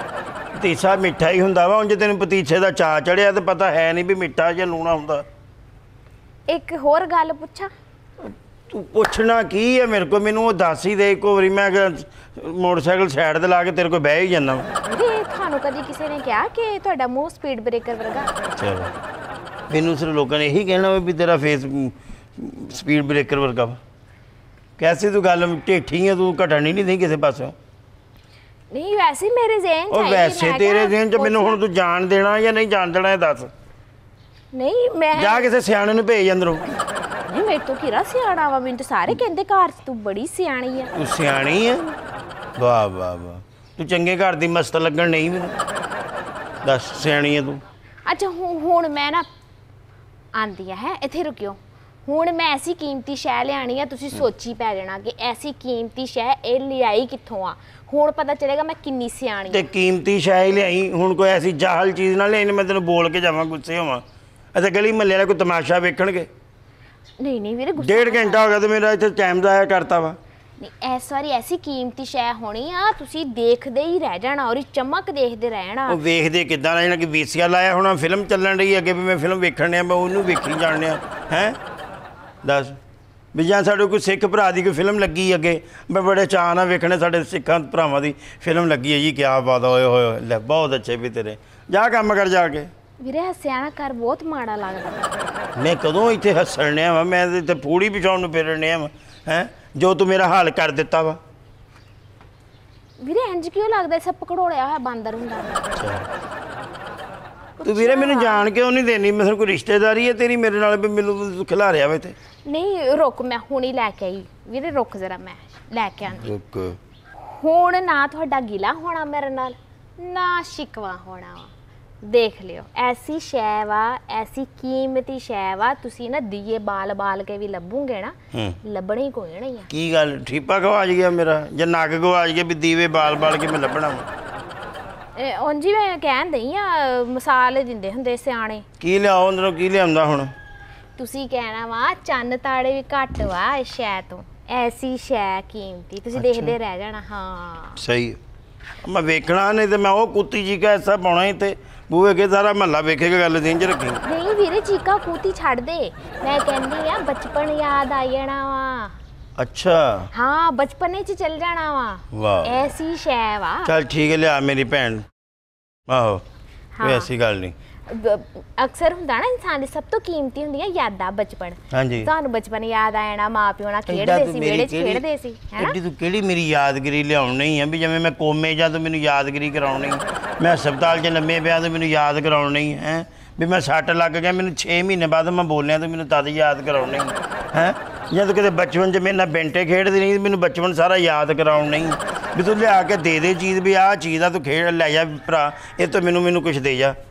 [SPEAKER 1] ਪਤੀਸਾ ਮਿੱਠਾ ਹੀ ਹੁੰਦਾ ਵਾ। ਉਂਝ ਤੈਨੂੰ ਪਤੀਸੇ ਦਾ ਚਾਅ ਚੜਿਆ ਤੇ ਪਤਾ ਹੈ ਨਹੀਂ ਵੀ ਮਿੱਠਾ ਜਾਂ ਲੂਣਾ ਹੁੰਦਾ।
[SPEAKER 2] ਇੱਕ ਹੋਰ ਗੱਲ ਪੁੱਛਾਂ?
[SPEAKER 1] ਤੂੰ ਪੁੱਛਣਾ ਕੀ ਹੈ ਮੇਰੇ ਕੋਲ? ਮੈਨੂੰ ਉਹ ਦੱਸ ਹੀ ਦੇ ਇੱਕੋ ਵਾਰੀ, ਮੈਂ ਮੋਟਰਸਾਈਕਲ ਸਾਈਡ ਤੇ ਲਾ ਕੇ ਤੇਰੇ ਕੋਲ ਬਹਿ ਹੀ ਜਾਂਦਾ।
[SPEAKER 2] ਵੀਰੇ ਤੁਹਾਨੂੰ ਕਦੀ ਕਿਸੇ ਨੇ ਕਿਹਾ ਕਿ ਤੁਹਾਡਾ ਮੂੰਹ ਸਪੀਡ ਬ੍ਰੇਕਰ ਵਰਗਾ?
[SPEAKER 1] ਚਲੋ ਮੈਨੂੰ ਸਿਰ ਲੋਕਾਂ ਨੇ ਇਹੀ ਕਹਿਣਾ ਵੀ ਤੇਰਾ ਫੇਸ ਸਪੀਡ ਬ੍ਰੇਕਰ ਵਰਗਾ ਵਾ। ਕੈਸੀ ਤੂੰ ਗੱਲ ਢੇਠੀ ਹੈ, ਤੂੰ ਘਟਣ ਹੀ ਨਹੀਂ ਦੇ ਕਿਸੇ ਪਾਸੋਂ।
[SPEAKER 2] ਨਹੀਂ ਵੈਸੇ ਮੇਰੇ ਜ਼ਿਹਨ ਚ
[SPEAKER 1] ਉਹ
[SPEAKER 2] ਆਈ
[SPEAKER 1] ਵੈਸੇ ਤੇਰੇ ਜ਼ਿਹਨ ਚ ਮੈਨੂੰ ਹੁਣ ਤੂੰ ਜਾਣ ਦੇਣਾ ਜਾਂ ਨਹੀਂ ਜਾਣ ਦੇਣਾ ਇਹ ਦੱਸ।
[SPEAKER 2] ਨਹੀਂ ਮੈਂ
[SPEAKER 1] ਜਾ ਕਿਸੇ ਸਿਆਣੇ ਨੂੰ ਭੇਜ ਅੰਦਰੋਂ।
[SPEAKER 2] ਨਹੀਂ ਮੇਰੇ ਤੋਂ ਕਿਹੜਾ ਸਿਆਣਾ ਵਾ? ਮੈਨੂੰ ਤਾਂ ਸਾਰੇ ਕਹਿੰਦੇ ਘਰ 'ਚ ਤੂੰ ਬੜੀ ਸਿਆਣੀ ਆ।
[SPEAKER 1] ਤੂੰ ਸਿਆਣੀ ਹੈ? ਵਾਹ ਵਾਹ ਵਾਹ, ਤੂੰ ਚੰਗੇ ਘਰ ਦੀ ਮਸਤ ਲੱਗਣ ਨਹੀਂ ਮੈਨੂੰ। ਦੱਸ ਸਿਆਣੀ ਹੈ ਤੂੰ?
[SPEAKER 2] ਅੱਛਾ ਹੁ- ਹੁਣ ਮੈਂ ਨਾ ਆਂਦੀ ਆ ਹੈ ਇੱਥੇ ਰੁਕਿਓ। ਹੁਣ ਮੈਂ ਐਸੀ ਕੀਮਤੀ ਸ਼ੈ ਲਿਆਣੀ ਆ, ਤੁਸੀਂ ਸੋਚੀ ਪੈ ਜਾਣਾ ਕਿ ਐਸੀ ਕੀਮਤੀ ਸ਼ੈ ਇਹ ਲਿਆਈ ਕਿੱਥੋਂ ਆ। ਹੁਣ ਪਤਾ ਚੱਲੇਗਾ ਮੈਂ ਕਿੰਨੀ ਸਿਆਣੀ
[SPEAKER 1] ਤੇ ਕੀਮਤੀ ਸ਼ੈ ਹੀ ਲਿਆਈ। ਹੁਣ ਕੋਈ ਐਸੀ ਜਾਹਲ ਚੀਜ਼ ਨਾ ਲਿਆਈ ਮੈਂ ਤੈਨੂੰ ਬੋਲ ਕੇ ਜਾਵਾਂ ਗੁੱਸੇ ਹੋਵਾਂ। ਅਤੇ ਗਲੀ ਮਹੱਲੇ ਵਾਲੇ ਕੋਈ ਤਮਾਸ਼ਾ ਵੇਖਣਗੇ।
[SPEAKER 2] ਨਹੀਂ ਨਹੀਂ ਵੀਰੇ ਗੁੱਸਾ
[SPEAKER 1] ਡੇਢ ਘੰਟਾ ਹੋ ਗਿਆ ਤੇ ਮੇਰਾ ਇੱਥੇ ਟਾਈਮ ਜ਼ਾਇਆ ਕਰਤਾ ਵਾ।
[SPEAKER 2] ਨਹੀਂ ਇਸ ਵਾਰੀ ਐਸੀ ਕੀਮਤੀ ਸ਼ੈ ਹੋਣੀ ਆ, ਤੁਸੀਂ ਦੇਖਦੇ ਹੀ ਰਹਿ ਜਾਣਾ ਔਰ ਚਮਕ ਦੇਖਦੇ ਰਹਿਣਾ।
[SPEAKER 1] ਉਹ ਵੇਖਦੇ ਕਿੱਦਾਂ ਰਹਿਣਾ ਕਿ ਵੀਸੀਆ ਲਾਇਆ ਹੋਣਾ, ਫਿਲਮ ਚੱਲਣ ਰਹੀ ਅੱਗੇ ਵੀ ਮੈਂ ਫਿਲਮ ਵੇਖਣ ਡਿਆ, ਮੈਂ ਉਹਨੂੰ ਵੇਖੀ ਜਾਣ ਡਿਆ ਹੈ। ਦੱਸ ਵੀ ਜਾਂ ਸਾਡੇ ਕੋਈ ਸਿੱਖ ਭਰਾ ਦੀ ਕੋਈ ਫਿਲਮ ਲੱਗੀ ਅੱਗੇ, ਮੈਂ ਬੜੇ ਚਾਅ ਨਾਲ ਵੇਖਣੇ ਸਾਡੇ ਸਿੱਖਾਂ ਭਰਾਵਾਂ ਦੀ ਫਿਲਮ ਲੱਗੀ ਹੈ ਜੀ, ਕਿਆ ਬਾਤ ਹੋਏ ਹੋਏ ਲੈ ਬਹੁਤ ਅੱਛੇ ਵੀ ਤੇਰੇ। ਜਾ ਕੰਮ ਕਰ ਜਾ ਕੇ।
[SPEAKER 2] ਵੀਰੇ ਹੱਸਿਆ ਨਾ ਕਰ, ਬਹੁਤ ਮਾੜਾ ਲੱਗਦਾ।
[SPEAKER 1] ਮੈਂ ਕਦੋਂ ਇੱਥੇ ਹੱਸਣ ਡਿਆ ਵਾ? ਮੈਂ ਇੱਥੇ ਪੂੜੀ ਵਿਛਾਉਣ ਨੂੰ ਫਿਰਨ ਡਿਆ ਵਾ ਹੈ, ਜੋ ਤੂੰ ਮੇਰਾ ਹਾਲ ਕਰ ਦਿੱਤਾ ਵਾ।
[SPEAKER 2] ਵੀਰੇ ਇੰਜ ਕਿਉਂ ਲੱਗਦਾ ਸਭ ਪਕੜੋੜਿਆ ਹੋਇਆ ਬਾਂਦਰ ਹੁੰਦਾ?
[SPEAKER 1] ਤੂੰ ਵੀਰੇ ਮੈਨੂੰ ਜਾਣ ਕਿਉਂ ਨਹੀਂ ਦੇਣੀ? ਮੈਂ ਕੋਈ ਰਿਸ਼ਤੇਦਾਰੀ ਹੈ ਤੇਰੀ ਮੇਰੇ ਨਾਲ ਵੀ ਮੈਨੂੰ ਖਿਲਾ ਰਿਹਾ ਵਾ ਇੱਥੇ?
[SPEAKER 2] ਨਹੀਂ ਰੁਕ, ਮੈਂ ਹੁਣ ਹੀ ਲੈ ਕੇ ਆਈ। ਵੀਰੇ ਰੁਕ ਜ਼ਰਾ, ਮੈਂ ਲੈ ਕੇ ਆਂਦੀ।
[SPEAKER 1] ਰੁਕ।
[SPEAKER 2] ਹੁਣ ਨਾ ਤੁਹਾਡਾ ਗਿਲਾ ਹੋਣਾ ਮੇਰੇ ਨਾਲ, ਨਾ ਸ਼ਿਕਵਾ ਹੋਣਾ ਵਾ। ਦੇਖ ਲਿਓ ਐਸੀ ਸ਼ੈ ਵਾ, ਐਸੀ ਕੀਮਤੀ ਸ਼ੈ ਵਾ, ਤੁਸੀਂ ਨਾ ਦੀਏ ਬਾਲ ਬਾਲ ਕੇ ਵੀ ਲੱਭੋਗੇ ਨਾ, ਲੱਭਣੀ ਕੋਈ ਨਹੀਂ ਆ।
[SPEAKER 1] ਕੀ ਗੱਲ ਠੀਪਾ ਗਵਾਚ ਗਿਆ ਮੇਰਾ ਜਾਂ ਨੱਕ ਗਵਾਚ ਗਿਆ ਵੀ ਦੀਵੇ ਬਾਲ ਬਾਲ ਕੇ ਮੈਂ ਲੱਭਣਾ ਵਾ?
[SPEAKER 2] ਉਂਝ ਹੀ ਮੈਂ ਕਹਿਣ ਦਈ ਆ, ਮਿਸਾਲ ਦਿੰਦੇ ਹੁੰਦੇ ਸਿਆਣੇ।
[SPEAKER 1] ਕੀ ਲਿਆਓ ਅੰਦਰੋਂ? ਕੀ ਲਿਆਉਂਦਾ ਹੁਣ?
[SPEAKER 2] ਤੁਸੀਂ ਕਹਿਣਾ ਵਾ ਚੰਨ ਤਾੜੇ ਵੀ ਘੱਟ ਵਾ ਇਸ ਸ਼ੈ ਤੋਂ, ਐਸੀ ਸ਼ੈ ਕੀਮਤੀ, ਤੁਸੀਂ ਦੇਖਦੇ ਰਹਿ ਜਾਣਾ। ਹਾਂ
[SPEAKER 1] ਸਹੀ, ਮੈਂ ਵੇਖਣਾ ਨਹੀਂ ਤੇ ਮੈਂ ਉਹ ਕੁੱਤੀ ਜੀ ਕਾ ਐਸਾ ਪਾਉਣਾ ਹੀ ਤੇ ਬੂਹੇ ਕੇ ਸਾਰਾ ਮਹੱਲਾ ਵੇਖੇਗਾ। ਗੱਲ ਦੇਂਜ ਰੱਖੀ।
[SPEAKER 2] ਨਹੀਂ ਵੀਰੇ ਚੀਕਾ ਕੂਤੀ ਛੱਡ ਦੇ, ਮੈਂ ਕਹਿੰਦੀ ਆ ਬਚਪਨ ਯਾਦ ਆ ਜਾਣਾ ਵਾ।
[SPEAKER 1] ਅੱਛਾ
[SPEAKER 2] ਹਾਂ ਬਚਪਨੇ 'ਚ ਚੱਲ ਜਾਣਾ ਵਾ।
[SPEAKER 1] ਵਾਹ
[SPEAKER 2] ਐਸੀ ਸ਼ੈ ਵਾ।
[SPEAKER 1] ਚੱਲ ਠੀਕ ਹੈ ਲਿਆ ਮੇਰੀ ਭੈਣ। ਆਹੋ ਕੋਈ ਐਸੀ ਗੱਲ ਨਹੀਂ।
[SPEAKER 2] ਅਕਸਰ ਹੁੰਦਾ ਨਾ ਇਨਸਾਨ ਦੀ ਸਭ ਤੋਂ ਕੀਮਤੀ ਹੁੰਦੀ ਹੈ ਯਾਦਾਂ ਬਚਪਨ।
[SPEAKER 1] ਹਾਂਜੀ
[SPEAKER 2] ਤੁਹਾਨੂੰ ਬਚਪਨ ਯਾਦ ਆ ਜਾਣਾ, ਮਾਂ ਪਿਓ ਨਾਲ ਖੇਡਦੇ ਸੀ, ਵਿਹੜੇ 'ਚ ਖੇਡਦੇ ਸੀ ਹੈਨਾ।
[SPEAKER 1] ਐਡੀ ਤੂੰ ਕਿਹੜੀ ਮੇਰੀ ਯਾਦਗਿਰੀ ਲਿਆਉਣ ਨਹੀਂ ਆ ਵੀ ਜਿਵੇਂ ਮੈਂ ਕੋਮੇ ਜਾਂ ਤੂੰ ਮੈਨੂੰ ਯਾਦਗਿਰੀ ਕਰਾਉਣੀ, ਮੈਂ ਹਸਪਤਾਲ 'ਚ ਲੰਮੇ ਪਿਆ ਤੇ ਮੈਨੂੰ ਯਾਦ ਕਰਾਉਣੀ ਹੈ ਵੀ ਮੈਂ ਸੱਟ ਲੱਗ ਗਿਆ ਮੈਨੂੰ ਛੇ ਮਹੀਨੇ ਬਾਅਦ ਮੈਂ ਬੋਲਿਆ ਤੇ ਮੈਨੂੰ ਤਦ ਯਾਦ ਕਰਾਉਣੀ ਹੈ। ਜਾਂ ਤੂੰ ਕਿਤੇ ਬਚਪਨ 'ਚ ਮੇਰੇ ਨਾਲ ਬੈਂਟੇ ਖੇਡਦੀ ਨਹੀਂ ਮੈਨੂੰ ਬਚਪਨ ਸਾਰਾ ਯਾਦ ਕਰਾਉਣ ਨਹੀਂ ਵੀ ਤੂੰ ਲਿਆ ਕੇ ਦੇ ਦੇ ਚੀਜ਼ ਵੀ ਆਹ ਚੀਜ਼ ਆ ਤੂੰ ਖੇਡ ਲੈ ਜਾ ਭਰਾ, ਇਹ ਤੋਂ ਮੈਨੂੰ ਮੈਨੂੰ ਕੁਛ ਦੇ ਜਾ।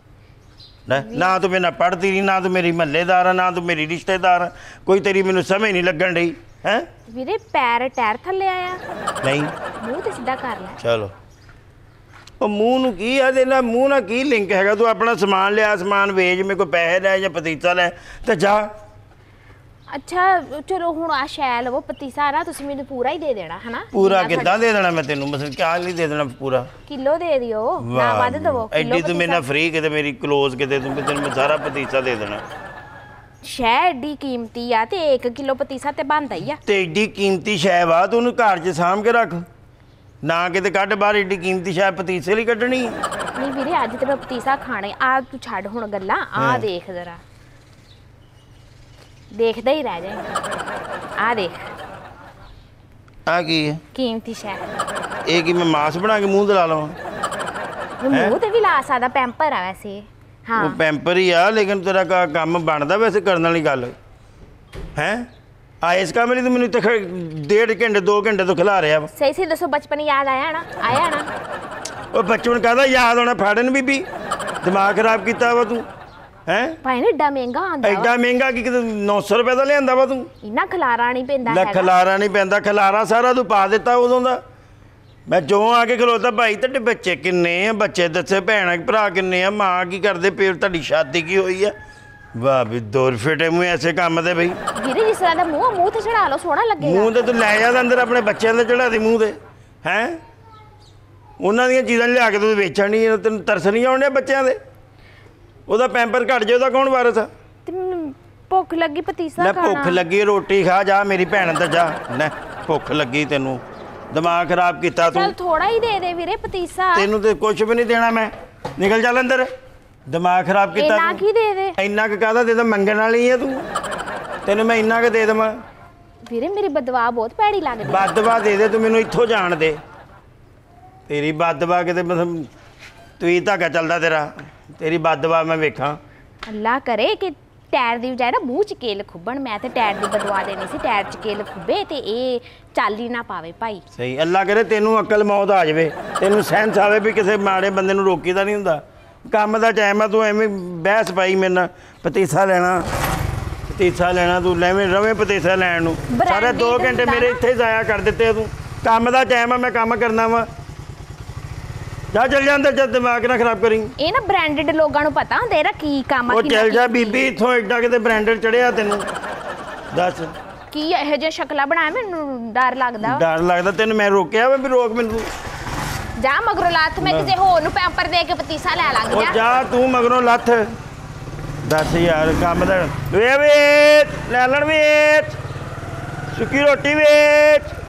[SPEAKER 1] ਨਾ ਤੂੰ ਮੇਰੇ ਨਾਲ ਪੜ੍ਹਦੀ ਨਹੀਂ, ਨਾ ਤੂੰ ਮੇਰੀ ਮਹੱਲੇਦਾਰ ਆ, ਨਾ ਤੂੰ ਮੇਰੀ ਰਿਸ਼ਤੇਦਾਰ ਆ, ਕੋਈ ਤੇਰੀ ਮੈਨੂੰ ਸਮਝ ਨਹੀਂ ਲੱਗਣ ਡਈ ਹੈ।
[SPEAKER 2] ਵੀਰੇ ਪੈਰ ਟਾਇਰ ਥੱਲੇ ਆਇਆ?
[SPEAKER 1] ਨਹੀਂ
[SPEAKER 2] ਮੂੰਹ ਤੇ ਸਿੱਧਾ ਕਰ ਲੈ।
[SPEAKER 1] ਚਲੋ ਉਹ ਮੂੰਹ ਨੂੰ ਕੀ ਆ ਦੇ ਨਾਲ, ਮੂੰਹ ਨਾਲ ਕੀ ਲਿੰਕ ਹੈਗਾ? ਤੂੰ ਆਪਣਾ ਸਮਾਨ ਲਿਆ, ਸਮਾਨ ਵੇਚ, ਮੇਰੇ ਕੋਲ ਪੈਸੇ ਲੈ ਜਾਂ ਪਤੀਸਾ ਲੈ ਤੇ ਜਾ।
[SPEAKER 2] ਅੱਛਾ ਚਲੋ ਹੁਣ ਆ ਸ਼ੈ ਲਵੋ ਪਤੀਸਾ ਨਾ, ਤੁਸੀਂ ਮੈਨੂੰ ਪੂਰਾ ਹੀ ਦੇ ਦੇਣਾ ਹਨਾ।
[SPEAKER 1] ਪੂਰਾ ਕਿੱਦਾਂ ਦੇ ਦੇਣਾ ਮੈਂ ਤੈਨੂੰ? ਮਤਲਬ ਕਿਆ ਨਹੀਂ ਦੇ ਦੇਣਾ ਪੂਰਾ?
[SPEAKER 2] ਕਿਲੋ ਦੇ ਦਿਓ ਨਾ ਵੱਧ ਦਵੋ।
[SPEAKER 1] ਐਡੀ ਤੂੰ ਮੇਰੇ ਨਾਲ ਫ੍ਰੀ ਕਿਤੇ ਮੇਰੀ ਕਲੋਜ਼ ਕਿਤੇ ਤੂੰ ਤੈਨੂੰ ਮੈਂ ਸਾਰਾ ਪਤੀਸਾ ਦੇ ਦੇਣਾ।
[SPEAKER 2] ਸ਼ੈ ਐਡੀ ਕੀਮਤੀ ਆ ਤੇ ਇੱਕ ਕਿਲੋ ਪਤੀਸਾ ਤੇ ਬਣਦਾ ਹੀ ਆ।
[SPEAKER 1] ਤੇ ਐਡੀ ਕੀਮਤੀ ਸ਼ੈ ਵਾ ਤੂੰ ਉਹਨੂੰ ਘਰ 'ਚ ਸਾਂਭ ਕੇ ਰੱਖ, ਨਾ ਕਿਤੇ ਕੱਢ ਬਾਹਰ। ਐਡੀ ਕੀਮਤੀ ਸ਼ੈ ਪਤੀਸੇ ਲਈ ਕੱਢਣੀ?
[SPEAKER 2] ਨਹੀਂ ਵੀਰੇ ਅੱਜ ਤੇ ਮੈਂ ਪਤੀਸਾ ਖਾਣੇ ਆ, ਤੂੰ ਛੱਡ ਹੁਣ ਗੱਲਾਂ। ਆ ਦੇਖ ਜ਼ਰਾ, ਦੇਖਦਾ ਹੀ ਰਹਿ ਜਾਏਗਾ। ਆ ਦੇਖ
[SPEAKER 1] ਆ ਕੀ ਹੈ?
[SPEAKER 2] ਕੀਮਤੀ ਸ਼ੈ।
[SPEAKER 1] ਇਹ ਕੀ ਮੈਂ ਮਾਸ ਬਣਾ ਕੇ ਮੂੰਹ ਤੇ ਲਾ ਲਵਾਂ?
[SPEAKER 2] ਮੂੰਹ ਤੇ ਵੀ ਲਾ ਸਕਦਾ, ਪੈਂਪਰ ਆ ਵੈਸੇ। ਹਾਂ
[SPEAKER 1] ਉਹ ਪੈਂਪਰ ਹੀ ਆ, ਲੇਕਿਨ ਤੇਰਾ ਕੰਮ ਬਣਦਾ ਵੈਸੇ ਕਰਨ ਵਾਲੀ ਗੱਲ ਹੈ। ਆ ਇਸ ਕੰਮ ਲਈ ਤੂੰ ਮੈਨੂੰ ਇੱਥੇ ਖ- ਡੇਢ ਘੰਟੇ ਦੋ ਘੰਟੇ ਤੋਂ ਖਿਲਾ ਰਿਹਾ ਵਾ
[SPEAKER 2] ਸਹੀ ਸੀ ਦੱਸੋ, ਬਚਪਨ ਯਾਦ ਆਇਆ ਨਾ? ਆਇਆ ਨਾ?
[SPEAKER 1] ਉਹ ਬਚਪਨ ਕਾਹਦਾ ਯਾਦ ਆਉਣਾ, ਫਾੜਨ ਬੀਬੀ ਦਿਮਾਗ ਖਰਾਬ ਕੀਤਾ ਵਾ ਤੂੰ ਹੈ।
[SPEAKER 2] ਭਾਈ ਨੇ ਏਡਾ ਮਹਿੰਗਾ ਆਂਦਾ ਵਾ,
[SPEAKER 1] ਐਡਾ ਮਹਿੰਗਾ ਕੀ ਕਿਤੇ ਨੌ ਸੌ ਰੁਪਏ ਦਾ ਲਿਆਂਦਾ ਵਾ ਤੂੰ।
[SPEAKER 2] ਇੰਨਾ ਖਲਾਰਾ ਨਹੀਂ ਪੈਂਦਾ
[SPEAKER 1] ਲੈ
[SPEAKER 2] ਹੈਗਾ।
[SPEAKER 1] ਖਲਾਰਾ ਨਹੀਂ ਪੈਂਦਾ, ਖਲਾਰਾ ਸਾਰਾ ਤੂੰ ਪਾ ਦਿੱਤਾ ਉਦੋਂ ਦਾ। ਮੈਂ ਜੋ ਆ ਕੇ ਖਲੋਤਾ, ਭਾਈ ਤੁਹਾਡੇ ਬੱਚੇ ਕਿੰਨੇ ਆ, ਬੱਚੇ ਦੱਸੇ ਭੈਣ ਭਰਾ ਕਿੰਨੇ ਆ, ਮਾਂ ਕੀ ਕਰਦੇ ਪਏ, ਤੁਹਾਡੀ ਸ਼ਾਦੀ ਕੀ ਹੋਈ ਆ। ਵਾਹ ਵੀ ਦੋ ਰੁਪਏ ਮੂੰਹ ਐਸੇ ਕੰਮ ਦੇ ਬਈ।
[SPEAKER 2] ਵੀਰੇ ਜਿਸ ਤਰ੍ਹਾਂ ਦਾ ਮੂੰਹ ਮੂੰਹ ਤੇ ਚੜਾ ਲਓ, ਸੋਹਣਾ ਲੱਗੇਗਾ।
[SPEAKER 1] ਮੂੰਹ ਤੇ ਤੂੰ ਲੈ ਜਾ ਅੰਦਰ ਆਪਣੇ ਬੱਚਿਆਂ ਦੇ ਚੜਾ ਦੇ ਮੂੰਹ ਤੇ ਹੈ। ਉਹਨਾਂ ਦੀਆਂ ਚੀਜ਼ਾਂ ਲਿਆ ਕੇ ਤੂੰ ਵੇਚਣ ਨਹੀਂ, ਤੈਨੂੰ ਤਰਸ ਨਹੀਂ ਆਉਣ ਬੱਚਿਆਂ ਦੇ। ਉਹਦਾ ਪੈਂਪਰ ਘਟ ਜਾਏ ਉਹਦਾ ਕੌਣ ਵਾਰਸ ਆ।
[SPEAKER 2] ਤੇ ਮੈਨੂੰ ਭੁੱਖ ਲੱਗੀ, ਪਤੀਸਾ
[SPEAKER 1] ਲੈ
[SPEAKER 2] ਖਾਣਾ।
[SPEAKER 1] ਭੁੱਖ ਲੱਗੀ ਰੋਟੀ ਖਾ ਜਾ ਮੇਰੀ ਭੈਣ ਤੇ ਜਾ। ਲੈ ਭੁੱਖ ਲੱਗੀ ਤੈਨੂੰ, ਦਿਮਾਗ ਖਰਾਬ ਕੀਤਾ ਤੂੰ।
[SPEAKER 2] ਚੱਲ ਥੋੜਾ ਹੀ ਦੇ ਦੇ ਵੀਰੇ ਪਤੀਸਾ।
[SPEAKER 1] ਤੈਨੂੰ ਤੇ ਕੁਝ ਵੀ ਨਹੀਂ ਦੇਣਾ ਮੈਂ, ਨਿਕਲ ਚੱਲ ਅੰਦਰ। ਦਿਮਾਗ ਖਰਾਬ ਕੀਤਾ
[SPEAKER 2] ਇੰਨਾ ਕੀ ਦੇ ਦੇ?
[SPEAKER 1] ਇੰਨਾ ਕੁ ਕਾਹਦਾ ਦੇ ਦਾਂ, ਮੰਗਣ ਵਾਲੀ ਆ ਤੂੰ। ਤੈਨੂੰ ਮੈਂ ਇੰਨਾ ਕੁ ਦੇ ਦੇਵਾਂ।
[SPEAKER 2] ਵੀਰੇ ਮੇਰੀ ਬਦਵਾ ਬਹੁਤ ਭੈੜੀ ਲੱਗਦੀ।
[SPEAKER 1] ਬਦਵਾ ਦੇ ਦੇ ਤੂੰ ਮੈਨੂੰ, ਇੱਥੋਂ ਜਾਣ ਦੇ। ਤੇਰੀ ਬਦਵਾ ਕਿਤੇ ਮਤਲਬ ਤੂੰ ਹੀ ਧਾਗਾ ਚੱਲਦਾ ਤੇਰਾ, ਤੇਰੀ ਬਦਵਾ ਮੈਂ ਵੇਖਾਂ।
[SPEAKER 2] ਅੱਲਾ ਕਰੇ ਕਿ ਟਾਇਰ ਦੀ ਬਜਾਏ ਨਾ ਮੂੰਹ ਚ ਕੇਲ ਖੁੱਬਣ। ਮੈਂ ਤੇ ਟਾਇਰ ਦੀ ਬਦਵਾ ਦੇਣੀ ਸੀ, ਟਾਇਰ ਚ ਕੇਲ ਖੁੱਬੇ ਤੇ ਇਹ ਚੱਲ ਹੀ ਨਾ ਪਾਵੇ ਭਾਈ।
[SPEAKER 1] ਸਹੀ, ਅੱਲਾ ਕਰੇ ਤੈਨੂੰ ਅਕਲ ਮੌਤ ਆ ਜਾਵੇ, ਤੈਨੂੰ ਸੈਂਸ ਆਵੇ ਵੀ ਕਿਸੇ ਮਾੜੇ ਬੰਦੇ ਨੂੰ ਰੋਕੀਦਾ ਨਹੀਂ ਹੁੰਦਾ। ਕੰਮ ਦਾ ਟਾਈਮ ਆ, ਤੂੰ ਐਵੇਂ ਬਹਿਸ ਪਾਈ ਮੇਰੇ ਨਾਲ। ਪਤੀਸਾ ਲੈਣਾ ਪਤੀਸਾ ਲੈਣਾ, ਤੂੰ ਲੈਵੇਂ ਰਵੇਂ ਪਤੀਸਾ ਲੈਣ ਨੂੰ। ਸਾਰੇ ਦੋ ਘੰਟੇ ਮੇਰੇ ਇੱਥੇ ਜ਼ਾਇਆ ਕਰ ਦਿੱਤੇ ਆ ਤੂੰ। ਕੰਮ ਦਾ ਟਾਈਮ ਆ, ਮੈਂ ਕੰਮ ਕਰਨਾ ਵਾ। ਜਾ ਚੱਲ ਜਾ ਅੰਦਰ, ਜਦ ਦਿਮਾਗ ਨਾ ਖਰਾਬ ਕਰੀ।
[SPEAKER 2] ਇਹ ਨਾ ਬ੍ਰਾਂਡਡ ਲੋਕਾਂ ਨੂੰ ਪਤਾ ਹੁੰਦਾ ਇਹਦਾ ਕੀ ਕੰਮ ਆ।
[SPEAKER 1] ਉਹ
[SPEAKER 2] ਕੀ
[SPEAKER 1] ਚੱਲ ਜਾ ਬੀਬੀ ਇੱਥੋਂ, ਐਡਾ ਕਿਤੇ ਬ੍ਰਾਂਡਡ ਚੜਿਆ ਤੈਨੂੰ। ਦੱਸ
[SPEAKER 2] ਕੀ ਇਹੋ ਜਿਹਾ ਸ਼ਕਲਾਂ ਬਣਾਇਆ, ਮੈਨੂੰ ਡਰ ਲੱਗਦਾ।
[SPEAKER 1] ਡਰ ਲੱਗਦਾ ਤੈਨੂੰ? ਮੈਂ ਰੋਕਿਆ ਵਾ ਵੀ ਰੋਕ ਮੈਨੂੰ।
[SPEAKER 2] ਜਾ ਮਗਰੋਂ ਲੱਥ, ਮੈਂ ਕਿਸੇ ਹੋਰ ਨੂੰ ਪੈਂਪਰ ਦੇ ਕੇ ਪਤੀਸਾ ਲੈ ਲੱਗ
[SPEAKER 1] ਉਹ
[SPEAKER 2] ਜਾ।
[SPEAKER 1] ਜਾ ਤੂੰ ਮਗਰੋਂ ਲੱਥ। ਦੱਸ ਯਾਰ ਕੰਮ ਦਾ ਵੇ ਵੇਚ ਲੈ ਲੈਣ, ਵੇਚ ਸੁੱਕੀ ਰੋਟੀ ਵੇਚ।